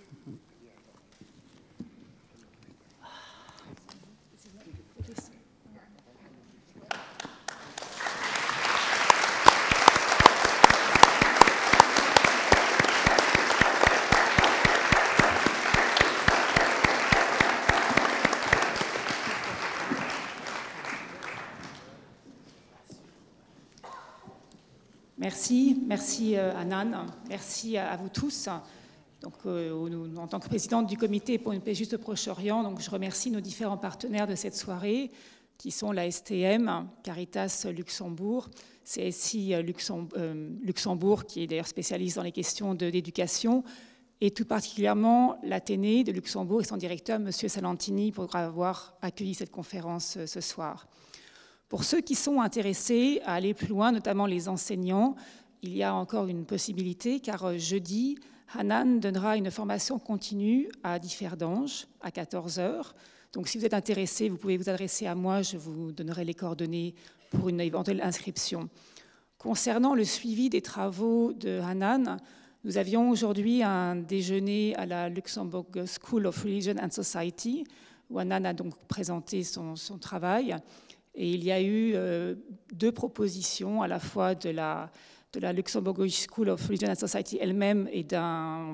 merci. Merci Hanan, merci à vous tous. Donc, en tant que présidente du comité pour une paix juste au Proche-Orient, donc je remercie nos différents partenaires de cette soirée, qui sont la STM, Caritas Luxembourg, CSI Luxembourg, qui est d'ailleurs spécialiste dans les questions d'éducation, et tout particulièrement l'Athénée de Luxembourg et son directeur, M. Salentini, pour avoir accueilli cette conférence ce soir. Pour ceux qui sont intéressés à aller plus loin, notamment les enseignants, il y a encore une possibilité, car jeudi, Hanan donnera une formation continue à Differdange à 14h. Donc si vous êtes intéressé, vous pouvez vous adresser à moi, je vous donnerai les coordonnées pour une éventuelle inscription. Concernant le suivi des travaux de Hanan, nous avions aujourd'hui un déjeuner à la Luxembourg School of Religion and Society, où Hanan a donc présenté son travail. Et il y a eu 2 propositions, à la fois de la Luxembourg School of Religion and Society elle-même et d'un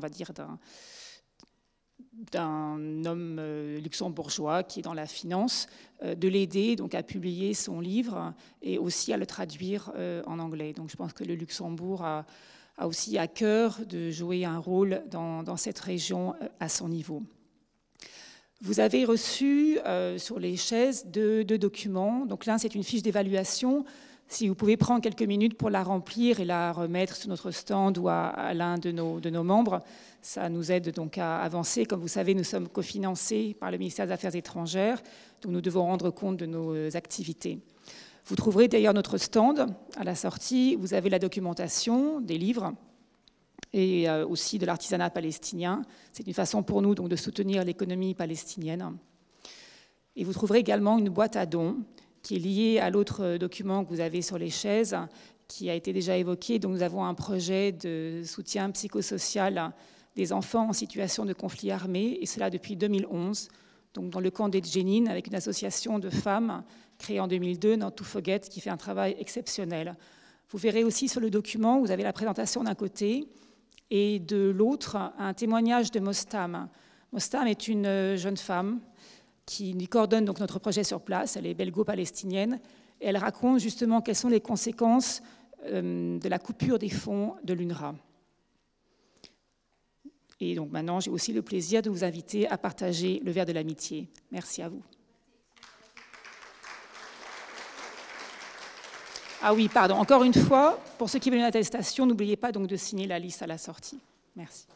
homme luxembourgeois qui est dans la finance, de l'aider donc à publier son livre et aussi à le traduire en anglais. Donc je pense que le Luxembourg a aussi à cœur de jouer un rôle dans cette région à son niveau. Vous avez reçu sur les chaises 2 documents. Donc l'un, c'est une fiche d'évaluation. Si vous pouvez prendre quelques minutes pour la remplir et la remettre sur notre stand ou à l'un de nos membres, ça nous aide donc à avancer. Comme vous savez, nous sommes cofinancés par le ministère des Affaires étrangères, donc nous devons rendre compte de nos activités. Vous trouverez d'ailleurs notre stand à la sortie. Vous avez la documentation des livres et aussi de l'artisanat palestinien. C'est une façon pour nous donc de soutenir l'économie palestinienne. Et vous trouverez également une boîte à dons qui est liée à l'autre document que vous avez sur les chaises, qui a été déjà évoqué. Donc nous avons un projet de soutien psychosocial des enfants en situation de conflit armé, et cela depuis 2011, donc dans le camp des Djenin, avec une association de femmes créée en 2002, Not to Forget, qui fait un travail exceptionnel. Vous verrez aussi sur le document, vous avez la présentation d'un côté, et de l'autre, un témoignage de Mostam. Mostam est une jeune femme qui coordonne donc notre projet sur place. Elle est belgo-palestinienne et elle raconte justement quelles sont les conséquences de la coupure des fonds de l'UNRWA. Et donc maintenant, j'ai aussi le plaisir de vous inviter à partager le verre de l'amitié. Merci à vous. Ah oui, pardon, encore une fois, pour ceux qui veulent une attestation, n'oubliez pas donc de signer la liste à la sortie. Merci.